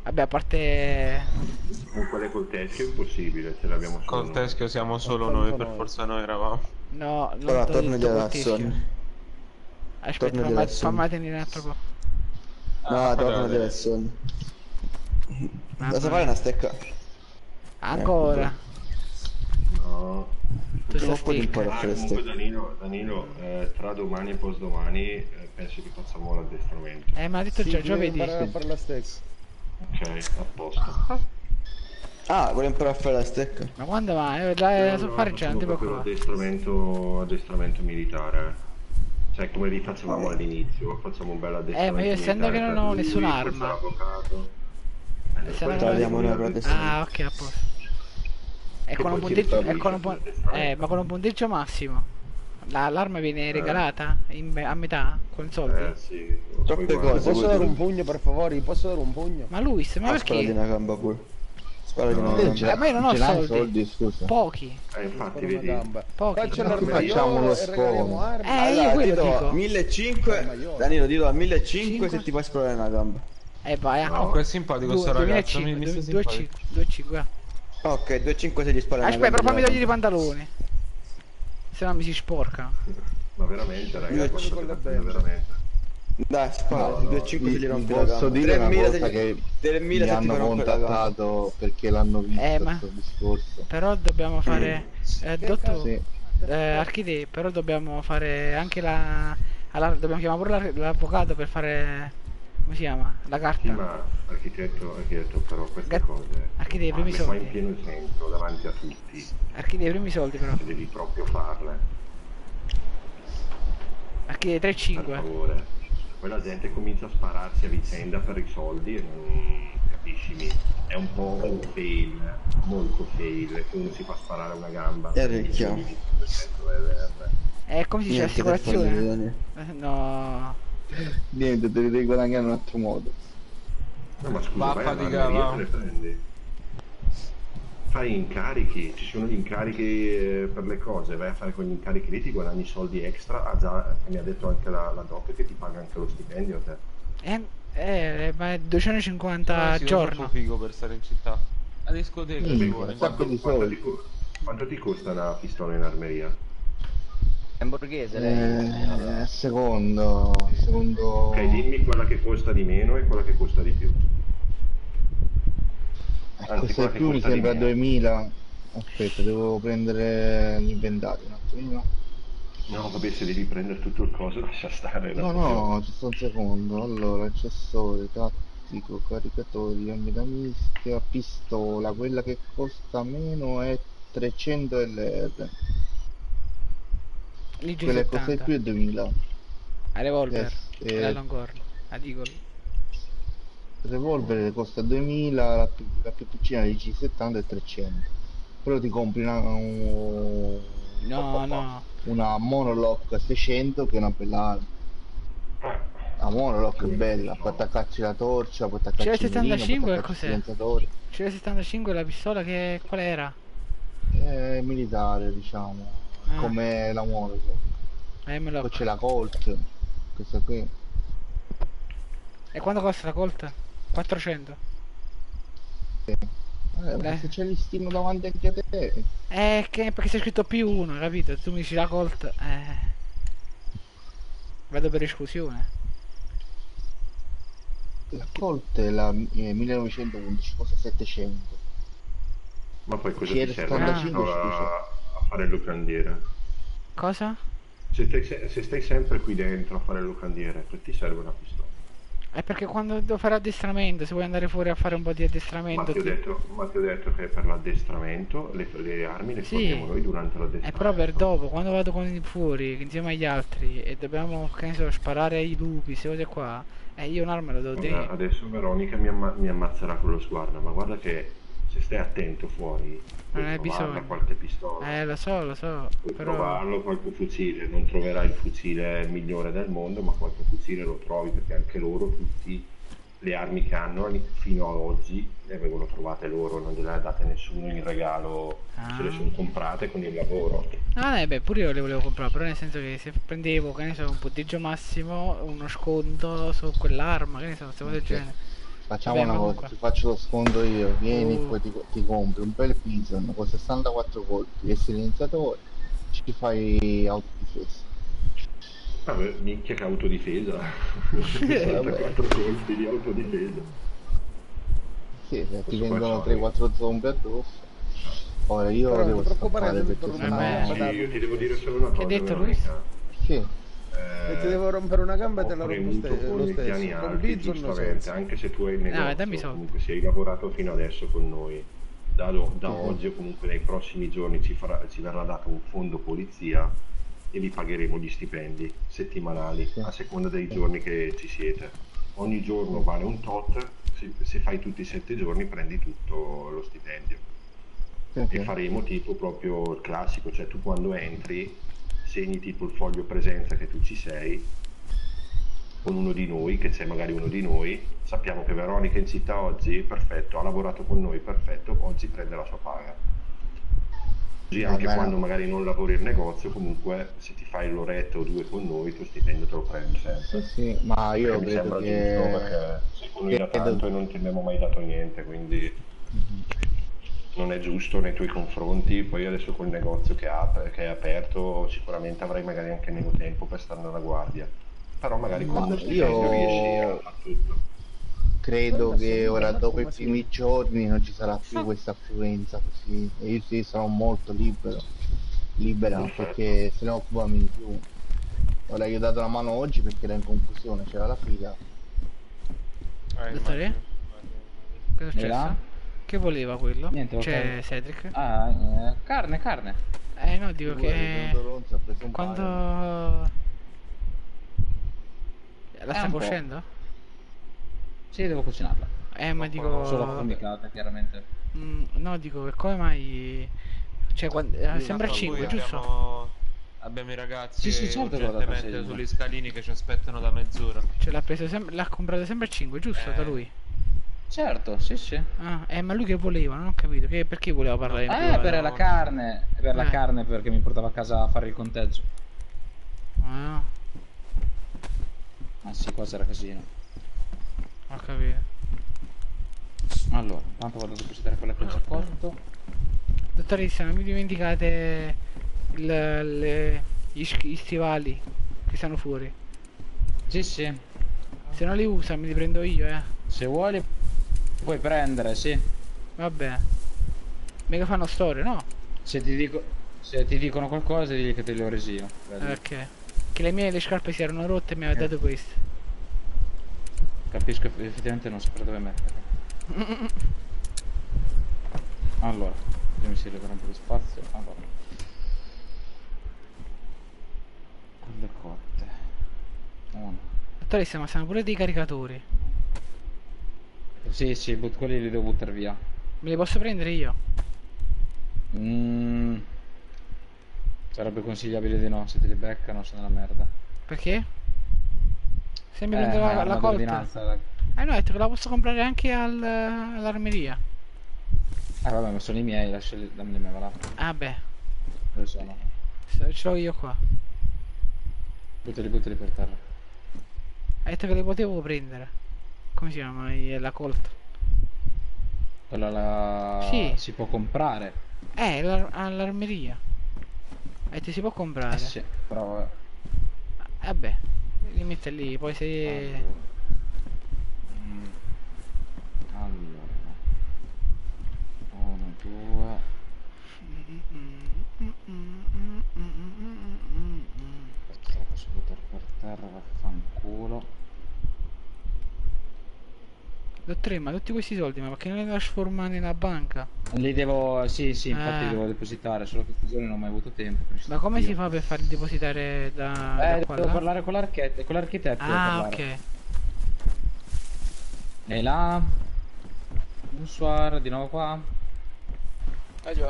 Vabbè, a parte... Con quelle col teschio è impossibile, ce l'abbiamo solo Col teschio siamo solo noi, per forza noi eravamo. No, non Ora t'ho torna detto di col teschio. Alasson. Aspetta, Torna di fammi Alasson. fammi tenere un altro po'. No, torna di Alasson. Da fare una stecca? Ancora. No. Tu sei Troppo di stecca. imparare a fare comunque Danilo, Danilo eh, tra domani e postdomani eh, penso che facciamo l'addestramento. Eh, ma ha detto già, già vedi. a fare la stessa. Ok, a posto. Ah, vuole imparare a fare la stecca? Ma quando va? Eh, la No, so no, fare già, non facciamo ti proprio preoccupare. l'addestramento, addestramento militare. Cioè come li facevamo all'inizio, facciamo un bel addestramento. Eh, ma io essendo che militare non ho per lui, nessun'arma. poi sarà avvocato. Eh, Essendo poi che non ho- tagliamo noi per addestramento. Ah, ok, a posto. E Che con un poi ci punteggio, e ristabilisce con un pun- sull'addestramento. eh, ma con un punteggio massimo. La- l'arma viene regalata in me- a metà con soldi. Eh sì. Troppe poi cose. guarda- Posso dare un pugno per favore? Gli posso dare un pugno? Ma Luis, ma Ah, spara di perché? una gamba pure. Spara di una No, gamba. ce- Eh, ma io non ho ce l'hai soldi. scusa? Pochi. Eh, infatti, Per una vedi. gamba. Pochi. Faccio Facciamo l'armaiolo lo e regaliamo sfogo. armi. Eh, io Allora, ti quello do dico. millecinquecento. Danilo, dillo a millecinquecento se ti puoi sparare una gamba. Eh, vai, a Comunque è simpatico sto ragazzo, mi, mi sta simpatico. due cinque. Ok, due cinque se gli spara una Aspetta, gamba. però fammi togliere i pantaloni. Se no mi si sporca. Ma veramente, ragazzi, Io cosa ci- state facendo veramente? Dai, spara, No, no, due cinque se vi- gli rompi vi la posso gamba. dire una tremila cosa se che gli... tremila mi se ti hanno fa rompere la gamba. contattato perché l'hanno visto Eh, ma- questo discorso. Però dobbiamo fare... Eh, dottor... Sì. Eh, Archide, però dobbiamo fare anche la... alla- dobbiamo chiamare pure la- l'avvocato per fare... come si chiama? La Sì, carta. ma architetto, architetto, però queste Gat- cose Archide, i farle primi qua in soldi. pieno centro, davanti a tutti, Archide, i primi soldi però. se devi proprio farle, Archide, tre per cinque. favore. Poi la gente comincia a spararsi a vicenda per i soldi e non capiscimi. È un po' un fail, molto fail, che uno si fa sparare una gamba. È ricchio. Eh, come si dice, Niente da assicurazione? fare, Daniele. Eh, no. Niente, te li devi guadagnare in un altro modo. No, ma scusa, Va, vai fatica, all'armeria va. te le prendi. Fai incarichi, ci sono gli incarichi eh, per le cose, vai a fare con gli incarichi lì, ti guadagni soldi extra, ah, già, mi ha detto anche la, la doc che ti paga anche lo stipendio a te. Eh, eh, ma è duecentocinquanta Ah, sì, giorno. troppo figo per stare in città. La discoteca Mm, ci vuole. un sacco di Quanto soldi. ti, co- quanto ti costa una pistola in armeria? È in borghese lei? Eh, secondo, secondo... Ok, dimmi quella che costa di meno e quella che costa di più. Anzi, Questo quella è che più mi costa di sembra meno. duemila. Aspetta, devo prendere l'inventario un attimino. No, vabbè, se devi prendere tutto il coso lascia stare. No, no, ci sto un secondo. Allora, accessori, tattico, caricatori, armi da mischia, pistola. Quella che costa meno è trecento L R. Lì giù Quella che costa di settanta. più è duemila. A revolver. Eh, E la eh, longhorn. A Deagle. Il revolver costa duemila, la più, la più piccina di G settanta è trecento. Però ti compri una, un- No, no. una monolock a seicento che è una bella arma. La monolock è bella, puoi attaccarci la torcia, puoi attaccarci C'è il il mirino, puoi settantacinque che attaccarci il cos'è? silenziatore. C'è il settantacinque la pistola che... qual era? È militare, diciamo, Ah. come la monolock. Eh, me lo... Poi c'è la Colt, questa qui. E quanto costa la Colt? quattrocento. Eh, ma Beh. se c'è l'istimo davanti anche a te. Eh, che perché c'è scritto più uno, capito? Tu mi dici la Colt, eh... Vado per esclusione. La Colt è la eh, millenovecentoundici, costa settecento. Ma poi cosa Sì, ti è serve una settantacinque, pistola scusa. a fare il locandiere? Cosa? Se stai, se- se stai sempre qui dentro a fare il locandiere, poi ti serve una pistola. È perché quando devo fare addestramento, se vuoi andare fuori a fare un po' di Ma addestramento... ti ho ti- detto, ma ti ho detto che per l'addestramento le, le armi le Sì. forniamo noi durante È l'addestramento. però per dopo, quando vado con i fuori insieme agli altri e dobbiamo, che ne so, sparare ai lupi, se cose qua, eh, io un'arma la devo Guarda, tenere. adesso Veronica mi, amma- mi ammazzerà con lo sguardo, ma guarda che se stai attento fuori puoi Non è trovarla bisogno. qualche pistola, Eh, lo so, lo so, puoi però... trovarlo qualche fucile, non troverai il fucile migliore del mondo, ma qualche fucile lo trovi perché anche loro tutti le armi che hanno fino ad oggi le avevano trovate loro, non gliele ha date nessuno in regalo, se le Ah. sono comprate con il lavoro. Ah, eh, beh, pure io le volevo comprare, però nel senso che se prendevo, che ne so, un punteggio massimo, uno sconto su quell'arma, che ne so, queste cose del genere. Facciamo Vabbè, una ma cosa, comunque. ti faccio lo sfondo io, vieni, Uh. poi ti, ti compri un bel Bison con sessantaquattro colpi e silenziatore, ci fai autodifesa. Vabbè, minchia che autodifesa. sessantaquattro colpi di autodifesa. Sì, se ti Posso vengono fare? tre quattro zombie addosso. Ora io Però non devo ti preoccupare, scappare devi perché tornare sennò... a Sì, Badano. io ti devo dire solo una Che cosa, ha detto Veronica. Sì. E ti devo rompere una gamba e te la Ho rompo premuto ste- con lo i piani stesso. Con alti, Bizon giustamente, senza. anche se tu hai il negozio, dammi soldi. comunque se hai lavorato fino adesso con noi, da, lo- da Mhm. oggi o comunque nei prossimi giorni ci, farà- ci verrà dato un fondo polizia e vi pagheremo gli stipendi settimanali a seconda dei giorni che ci siete. Ogni giorno vale un tot, se, se fai tutti i sette giorni prendi tutto lo stipendio. Ok. E faremo tipo proprio il classico, cioè tu quando entri segni tipo il foglio presenza che tu ci sei con uno di noi, che c'è magari uno di noi, sappiamo che Veronica è in città oggi, perfetto, ha lavorato con noi, perfetto, oggi prende la sua paga. Così anche Vabbè. quando magari non lavori il negozio, comunque se ti fai l'oretta o due con noi, il tuo stipendio te lo prendi sempre. Sì, sì, ma io Perché mi credo sembra che... giusto, perché sei con noi da credo- tanto e non ti abbiamo mai dato niente, quindi non è giusto nei tuoi confronti. Poi adesso col negozio che, apre, che è aperto sicuramente avrai magari anche meno tempo per stare alla guardia, però magari Ma con lo stipendio io- riesci a fare tutto. Credo che ora dopo i primi giorni non ci sarà più questa affluenza così e io sì sarò molto libero, libera perché se ne occupami di più. Ora gli ho dato la mano oggi perché era in confusione, c'era la fila. Dottore? Cosa è E successo? là? Che voleva quello? Niente, ho C'è fatto- Cedric? Ah, eh, carne, carne. Eh no, dico Guarda, che... il Toronzo ha preso un Quando... paio. La Eh, sta un po'. cuocendo? Sì, devo cucinarla. Eh, ma dico... Solo affumicata, chiaramente. Mm, no, dico che come mai... Cioè, quando... eh, sembra Tanto cinque, poi giusto? Abbiamo, abbiamo i ragazzi Sì, sì, certo che l'ho dato urgentemente segno. sugli scalini che ci aspettano da mezz'ora. Cioè, l'ha preso sempre... L'ha comprato sempre a cinque, giusto? Eh. Da lui? Certo, sì, sì. Ah, eh, ma lui che voleva? Non ho capito. Che... Perché voleva parlare in Eh, privato? per la carne, per la Eh. carne perché mi portava a casa a fare il conteggio. Ah, Ah sì, qua c'era casino. ho capito. Allora, intanto vado a depositare quella che ho già cotto. Dottoressa, non mi dimenticate il, le, gli, sch- gli stivali che stanno fuori. Sì, sì. Se non li usa me li prendo io, eh. Se vuoi puoi prendere, sì. Vabbè. Mica fanno storie, no? Se ti dico se ti dicono qualcosa digli che te li ho resi io. Vedi? Ok. Che le mie le scarpe si erano rotte e mi aveva Eh. dato queste. Capisco eff- effettivamente non saprei dove metterle. Allora, io mi si libera un po' di spazio. Allora. Quelle cotte. Uno. Dottoressa, ma stanno pure dei caricatori. Sì, sì, but- quelli li devo buttare via. Me li posso prendere io? Mm. Sarebbe consigliabile di no, se te li beccano sono una merda. Perché? Se mi Eh, prendo ma è la, la arma colta. d'ordinanza, la- Eh no, ho detto che la posso comprare anche al, all'armeria. Ah vabbè, ma sono i miei, lasciali, dammi me, va là. Ah beh, Dove sono? se- ce l'ho io qua. Buttali, buttali per terra. Hai detto che le potevo prendere. Come si chiama? I- La colta. Quella la... Sì. si può comprare. Eh, l'ar- all'armeria. Hai detto si può comprare. Eh sì, però vabbè. Vabbè, li mette lì, poi se... Mm. Allora. Uno, due. Questa la posso buttare per terra, vaffanculo. Dottore, ma tutti questi soldi, ma perché non li trasforma nella banca? Li devo, sì, sì, infatti Ah. li devo depositare, solo che questi giorni non ho mai avuto tempo. per Ma come io. si fa per farli depositare da, Eh, da qua? devo là? parlare con l'architetto, con l'architetto devo Ah, parlare. ok. E là. Bonsoir, di nuovo qua. Ah già.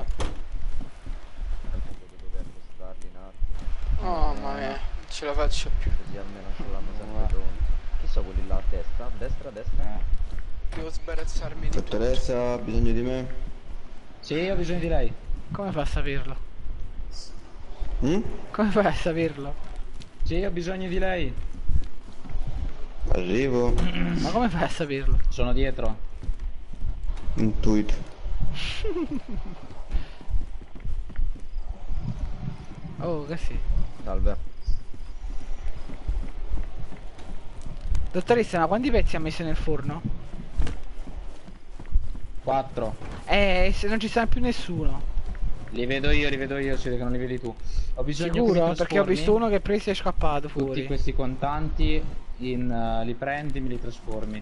Oh mamma mia, non ce la faccio più. Così almeno ce l'hanno sempre pronta. Chi sono quelli là a destra? Destra, destra? Devo sbarazzarmi di tutto. Dottoressa, ha bisogno di me? Sì, ho bisogno di lei. Come fa a saperlo? Mm? Come fai a saperlo? Sì, ho bisogno di lei. Arrivo. Ma come fai a saperlo? Sono dietro. Intuito. Oh, che sì. Salve. Dottoressa, ma quanti pezzi ha messo nel forno? Quattro. Eh, se non ci sta più nessuno. Li vedo io, li vedo io, si vede che non li vedi tu. Ho bisogno che mi Sicuro? Perché ho trasformi visto uno che è preso e è scappato fuori. tutti questi contanti in... uh, li prendi, me li trasformi.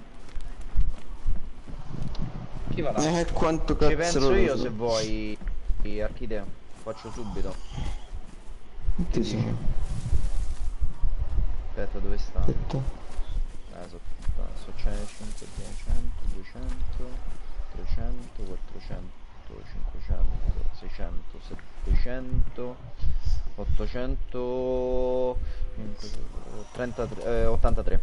Chi va là? Eh, quanto Ci cazzo penso lo io so. se vuoi, Archideo. Faccio subito. Ti sono. Aspetta, dove sta? Aspetta. Eh, so, so cento, duecento, duecento, trecento, quattrocento, cinquecento, seicento, settecento, ottocento, trentatré, eh, ottantatré.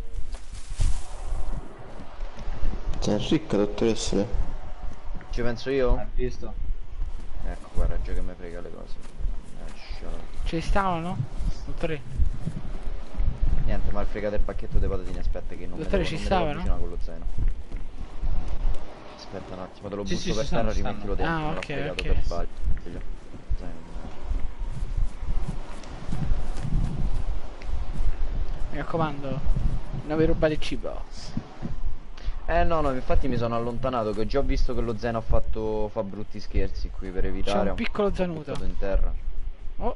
Sei ricca, dottoressa. Ci penso io? Hai visto? Ecco, guarda già che mi frega le cose. Eh, ci stavano? Dottore? Niente, ma il fregato del pacchetto dei patatine, aspetta che non Dottore, me ci devo, non me stava, devo avvicinare con lo zaino. Aspetta un attimo, te lo Sì, butto sì, per ci terra, stanno, rimettilo stanno. dentro. Ah, me l'ho ok, fregato ok. per sbaglio. Zaino. Mi raccomando, non vi rubate il cibo. Eh no, no, infatti mi sono allontanato, che ho già visto che lo zaino ha fatto fa brutti scherzi qui per evitare. C'è un ho piccolo zanuto buttato in terra. Oh.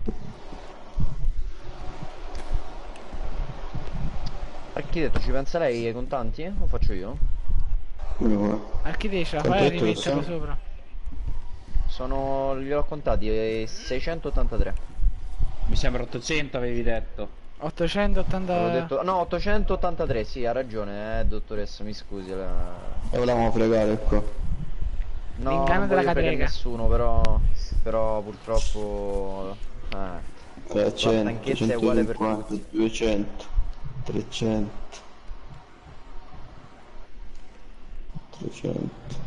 Architetto, ci pensa lei ai contanti? Eh? O faccio io? Archideo, ce la fai a rimetterlo sopra? Sono... li ho contati, eh, seicentottantatré. Mi sembra ottocento avevi detto. ottocentottanta. Avevo detto... No, ottocentottantatré, sì, ha ragione, eh, dottoressa, mi scusi. La... E volevamo fregare qua. No, L'inganno non della voglio fregare cadrega. nessuno, però... Però purtroppo... Eh... trecento, Anch'essa è uguale per centocinquanta, tutti. duecento, trecento. trecento.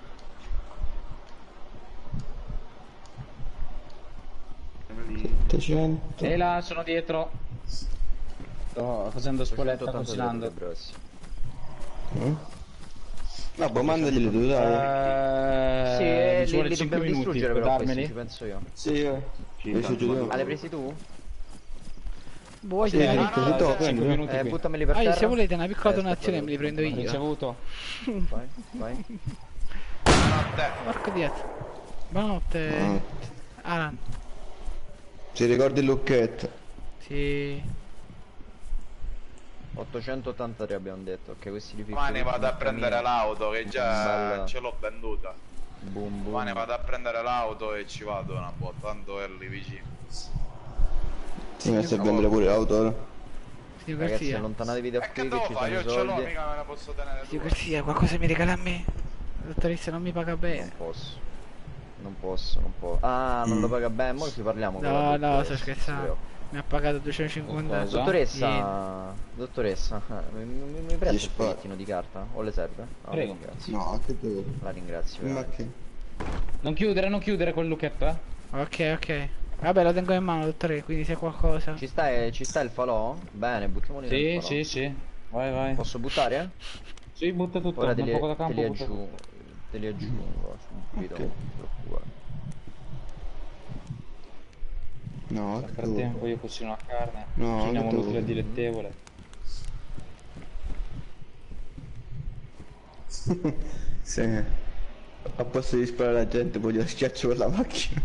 settecento. E là, sono dietro. Sto facendo spoletta, cucinando. Eh? Vabbè, mandaglieli tu, dai. Sì, Eh, eh, mi li, ci vuole li cinque dobbiamo minuti, distruggere puoi però darmeli? questi, ci penso io. Sì, eh. Li sto giudicando. Ah, l'hai presi tu? Vuoi Sì, dire? Ricca, se to, prendi, eh. Eh, buttameli per Ah, terra. se volete una piccola Eh, donazione aspetta, me li prendo io. Ricevuto. Vai, vai. Porco dietro. Buonanotte. Buonanotte. Alan. Ti ricordi il lucchetto? Sì. ottocentottantatré abbiamo detto, ok, questi li fixo. Domani vado a tutti, prendere cammino. l'auto che già Bella. ce l'ho venduta. Boom, boom. Domani vado a prendere l'auto e ci vado una botta, tanto è lì vicino. Ti metti a vendere pure l'auto ora? Signor Ragazzi, Garzia. allontanatevi da E qui che che devo ci fare? sono Io i ce l'ho, soldi. mica me ne posso tenere due. Signor Garzia, qualcosa mi regala a me? La dottoressa non mi paga bene. Non posso. Non posso, non posso. Ah, non lo paga bene, mo ci parliamo. con la No, no, dottoressa, sto non si scherzando. preoccupi. Mi ha pagato duecentocinquanta. Cosa? Dottoressa, Niente. dottoressa, eh, mi, mi, mi presta un spara. fogliettino di carta? O le serve? No, Prego. la ringrazio. No, che devo? La ringrazio. Ma veramente. che? Non chiudere, non chiudere quel lucchetto, eh. Ok, ok. Vabbè, lo tengo in mano, dottore, quindi se qualcosa. Ci sta, eh, ci sta il falò? Bene, buttiamoli Sì, nel falò. sì, sì. Vai, vai. Posso buttare? Eh? Sì, butta tutto. Ora te un li, poco da te campo, li butta aggiungo. tutto. Te li aggiungo subito. Ok. non ti preoccupare. No, Nel che frattempo devo? io cucino la carne. No, Cuciniamo che l'utile devo? dilettevole. Sì. A posto di sparare alla gente, poi glielo schiaccio per la macchina.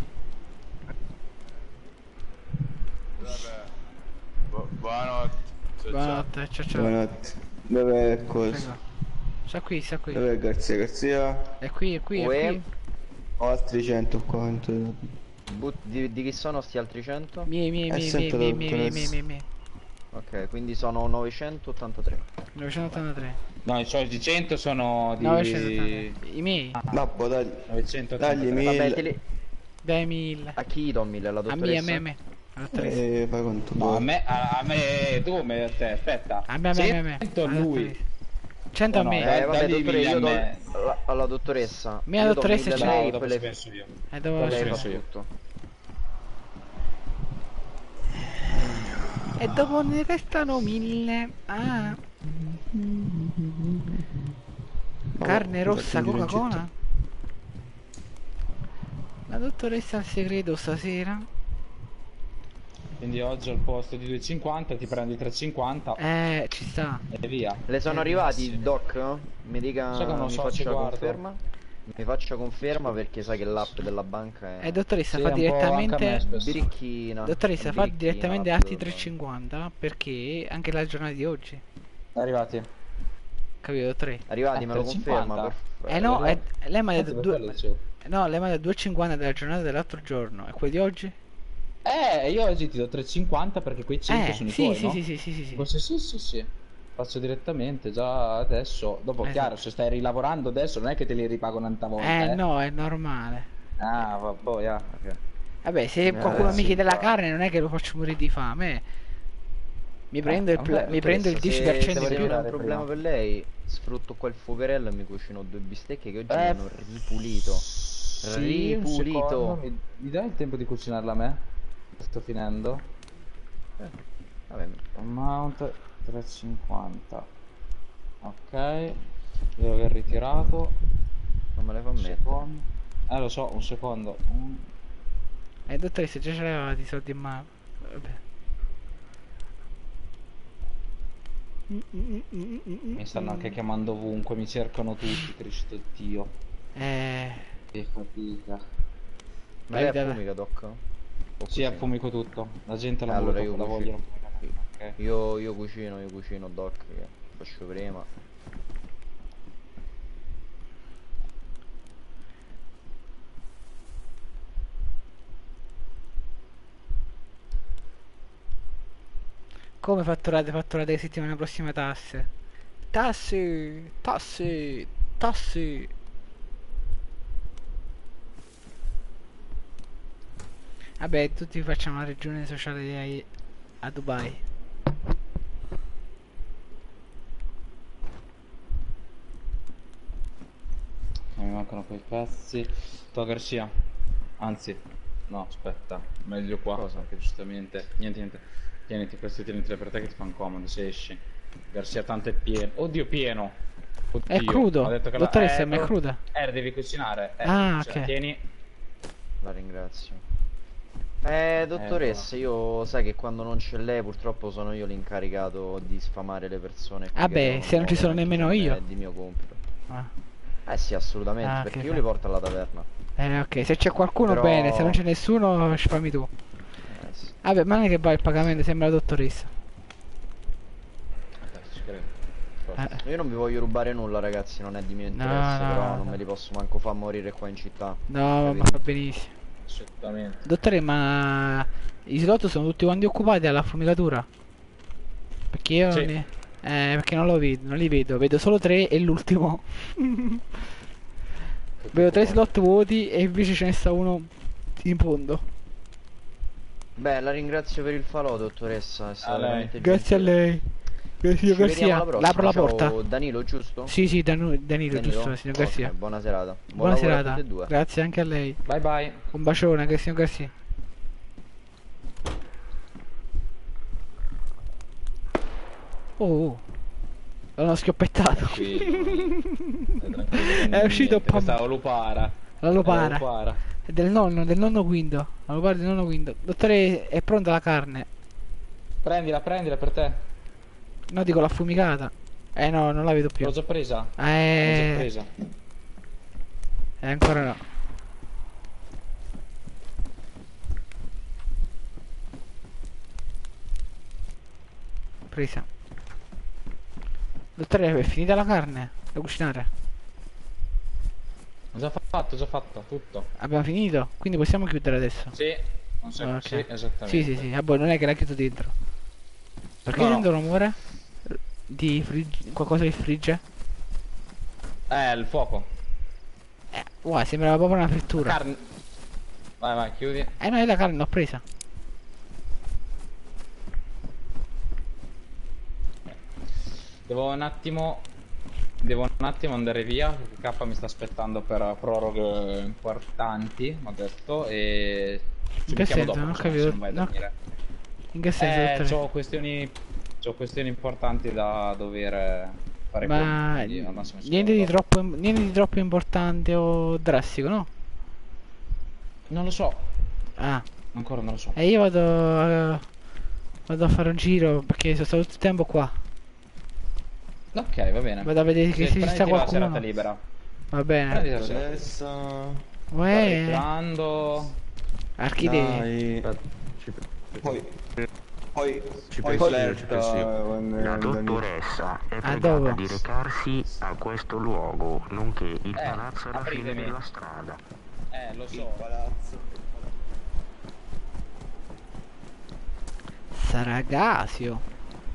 Vabbè. Bu- buonanotte. Ciao, ciao. Buonanotte, ciao ciao. Buonanotte. Dov'è cosa? Prego. Sta qui, sta qui. Dov'è Garzia? Garzia? È qui, è qui, è Uè. qui. Ho altri cento qua. entro- But- di, di chi sono sti altri cento? Miei, miei, Eh, miei, miei, sento, miei, miei, miei, dottoressa. miei, miei. Ok, quindi sono novecentottantatré. novecentottantatré. No, i soliti cento sono di... novecentottantatré. I miei. Babbo, dagli. novecentottantatré. Dagli Vabbè, mille. te li... Dai mille. A chi do mille? Alla A dottoressa? me, a me, a me. La dottoressa. Eh, fai conto. No, a me, a, a me, tu come a te, aspetta. A me, a me, a me, a me. cento a Alla lui. dottoressa. cento a No, me. no, Eh, vabbè, dagli dottore, mille io a do me. alla, alla dottoressa. Mia Io do dottoressa mille ce a l'ha. lei, No, dopo poi ci lei- penso io. E dopo Dopo lei ci fa penso io. tutto. E dopo ne restano mille. Ah. Carne rossa Coca-Cola? La dottoressa al segreto stasera? Quindi oggi al posto di due e cinquanta ti prendi tre e cinquanta. Eh, ci sta. E via. Le sono Eh, arrivati, sì. Doc? Mi dica, Sai che non mi so, ci faccia guardo. conferma? Mi faccia conferma perché sai che l'app della banca è... Eh, dottoressa, Sì, fa un po' anche a me direttamente... spesso. Birichina. Dottoressa, fa Birichina, direttamente l'app atti del- tre e cinquanta perché anche la giornata di oggi. Arrivati. Capito, tre. Arrivati, Eh, me lo tre e conferma? cinquanta? Per... Eh no, eh, lei mi ha Eh, detto per due... quello dicevo. No, lei mi ha detto due e cinquanta della giornata dell'altro giorno. E quello di oggi? Eh, io oggi ti do tre e cinquanta perché quei cinque Eh, sono i sì, tuoi, sì, no? sì, sì, sì, sì, sì. Forse sì, sì, sì. Faccio direttamente già adesso. Dopo, Esatto. chiaro, se stai rilavorando adesso non è che te li ripago un'altra volta, Eh eh. no, è normale. Ah, va, poi, ah, ok. Vabbè, se Eh, qualcuno mi sì, chiede la qua. carne non è che lo faccio morire di fame. Mi prendo il, vabbè, pla- mi prendo il Se- dieci per cento se di più. non è un problema per lei, sfrutto qua il fuocherello e mi cucino due bistecche che oggi mi Eh, hanno ripulito. Sì, un Ripulito. secondo, mi, mi dai il tempo di cucinarla a me? Sto finendo. Vabbè, Amount tre e cinquanta. Ok. Devo aver ritirato. non me le fa Un mettere. secondo. Eh lo so, un secondo. Mm. Eh, dottoressa, già ce l'aveva di soldi in mano. Vabbè. Mi stanno anche chiamando ovunque, mi cercano tutti, Cristo Dio. Eh. Che fatica. Ma lei Dai, dai. affumica, Doc? O Sì, cucina? affumico tutto. La gente la, Allora vuole- io la cucino. vogliono fumicata. Ok. Io, io cucino, io cucino, Doc, che faccio prima. Come fatturate, fatturate che settimana prossima tasse? Tasse, tasse, tasse. Vabbè, tutti facciamo la regione sociale a Dubai. Mi mancano quei pezzi. To Garcia. Anzi, no, aspetta, meglio qua. Cosa? Perché giustamente. Niente, niente. Tieniti questi, tieniteli per te che ti fanno comodo se esci. Garcia tanto è pieno. Oddio, pieno. Oddio, È crudo. ha detto che Dottoressa, la... ma è però- cruda. Eh, devi cucinare. Eh, Ah, cioè, ok. Tieni. La ringrazio. Eh, dottoressa, io sai che quando non c'è lei purtroppo sono io l'incaricato di sfamare le persone qui Ah che beh, devono se non ci sono muovere, nemmeno anche se io. non è di mio compito. Ah. Eh sì, assolutamente, Ah, perché ok, io ok. li porto alla taverna. Eh, ok, se c'è qualcuno Però- bene, se non c'è nessuno, spammi tu. Eh sì. Vabbè, ma non è che va il pagamento, sembra la dottoressa. Eh, ci credo. Forza. Eh. Io non vi voglio rubare nulla, ragazzi, non è di mio interesse, no, però no. non me li posso manco far morire qua in città. No, ma Capito? va benissimo. Assolutamente. Dottore, ma i slot sono tutti quanti occupati alla fumicatura? Perché io Sì. non li... Eh, perché non lo vedo, non li vedo, vedo solo tre e l'ultimo. Vedo tre slot vuoti e invece ce ne sta uno in fondo. Beh, la ringrazio per il falò, dottoressa, è stata A lei. veramente Grazie a gentile. lei. Grazie, Ci vediamo Garcia. alla prossima. L'apro la Ciao, porta. Danilo, giusto? Sì, sì, Danu- Danilo, Danilo? giusto, signor Ok, Garcia. buona serata. Buon Buona lavoro a serata. tutti e due. Grazie anche a lei. Bye bye. Un bacione, che signor Garcia. Oh, oh. L'hanno schioppettato. È uscito pam- Questa lupara. La lupara. È la lupara. È del nonno, del nonno Guindo. La lupara del nonno Guindo. Dottore, è pronta la carne? Prendila, prendila per te. No, dico la fumicata. Eh no, non la vedo più. L'ho già presa. L'ho Eh, già presa. eh, ancora no. Presa. Dottore, è finita la carne? Da cucinare? Ho già fatto, ho già fatto, tutto. Abbiamo finito? Quindi possiamo chiudere adesso? Sì. Non so, Ah, ok. sì, esattamente. Sì, sì, sì. Ah, boh, non è che l'ha chiuso dentro. Perché No, no. sento un rumore? Di frigge... qualcosa che frigge? Eh, il fuoco. Eh, wow, sembrava proprio una frittura. Carne. Vai, vai, chiudi. Eh no, è la carne, l'ho presa. Devo un attimo. Devo un attimo andare via. Perché K mi sta aspettando per proroghe importanti. Mi ha detto. E. Ci In che becchiamo senso? dopo, Non ho insomma, capito. se non vai a No. dormire. In che senso, Eh, dottore? c'ho questioni. Ho questioni importanti da dover fare. Ma conto, quindi al massimo ci niente provo di, dopo. troppo, niente di troppo importante o drastico, no? Non lo so. Ah. Ancora non lo so. E io vado a, vado a fare un giro perché sono stato tutto il tempo qua. Ok, va bene. Vado a vedere che Sì, se ci sta prenditi la qualcuno. serata libera. Va bene. Prenditi la serata. Adesso... Uè. Arrivando. Archidee. Poi... Poi... Ci poi penso io, flirt, ci penso io. eh, con- La con- dottoressa è A pregata dove? di recarsi a questo luogo, nonché il Eh, palazzo alla fine apritemi. della strada. Eh, lo so. palazzo. Saragasio.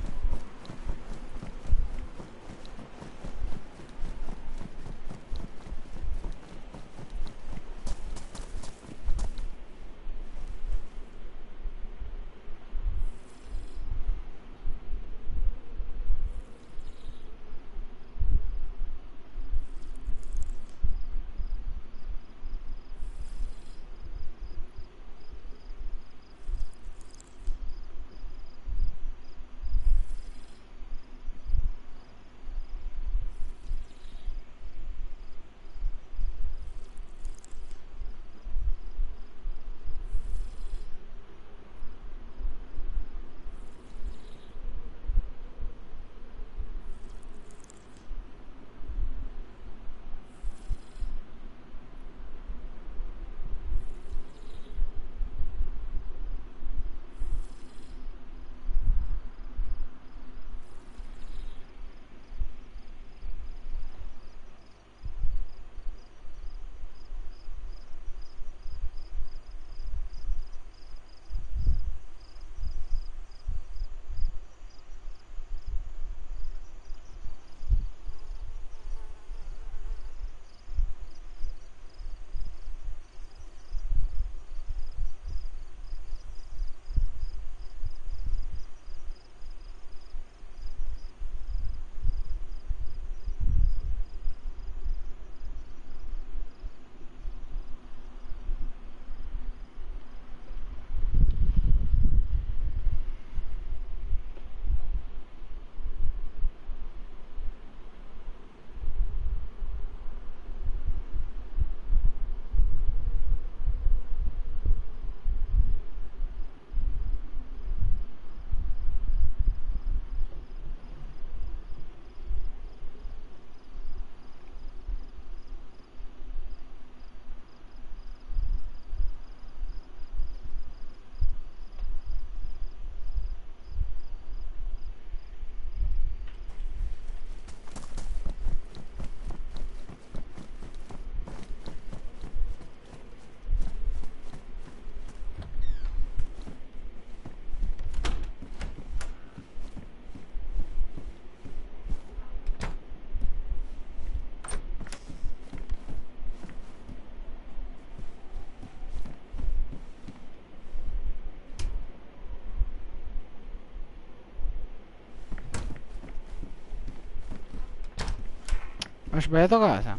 Ho sbagliato casa.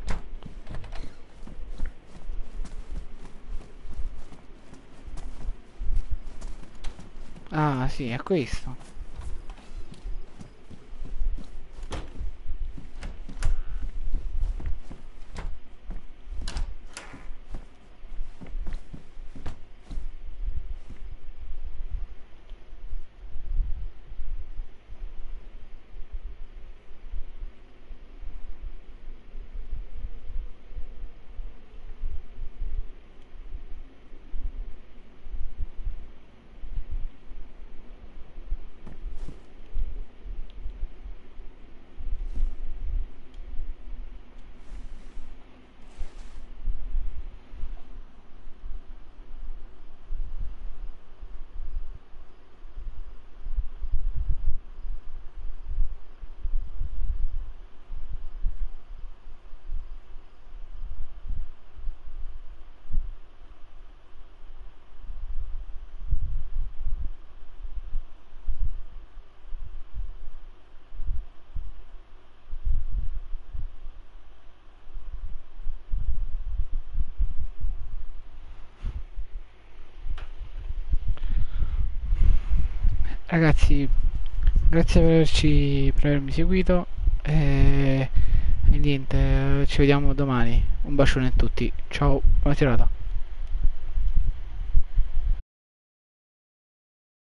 Ah, sì, è questo. Ragazzi, grazie per averci per avermi seguito e, e niente, ci vediamo domani. Un bacione a tutti, ciao, buona serata.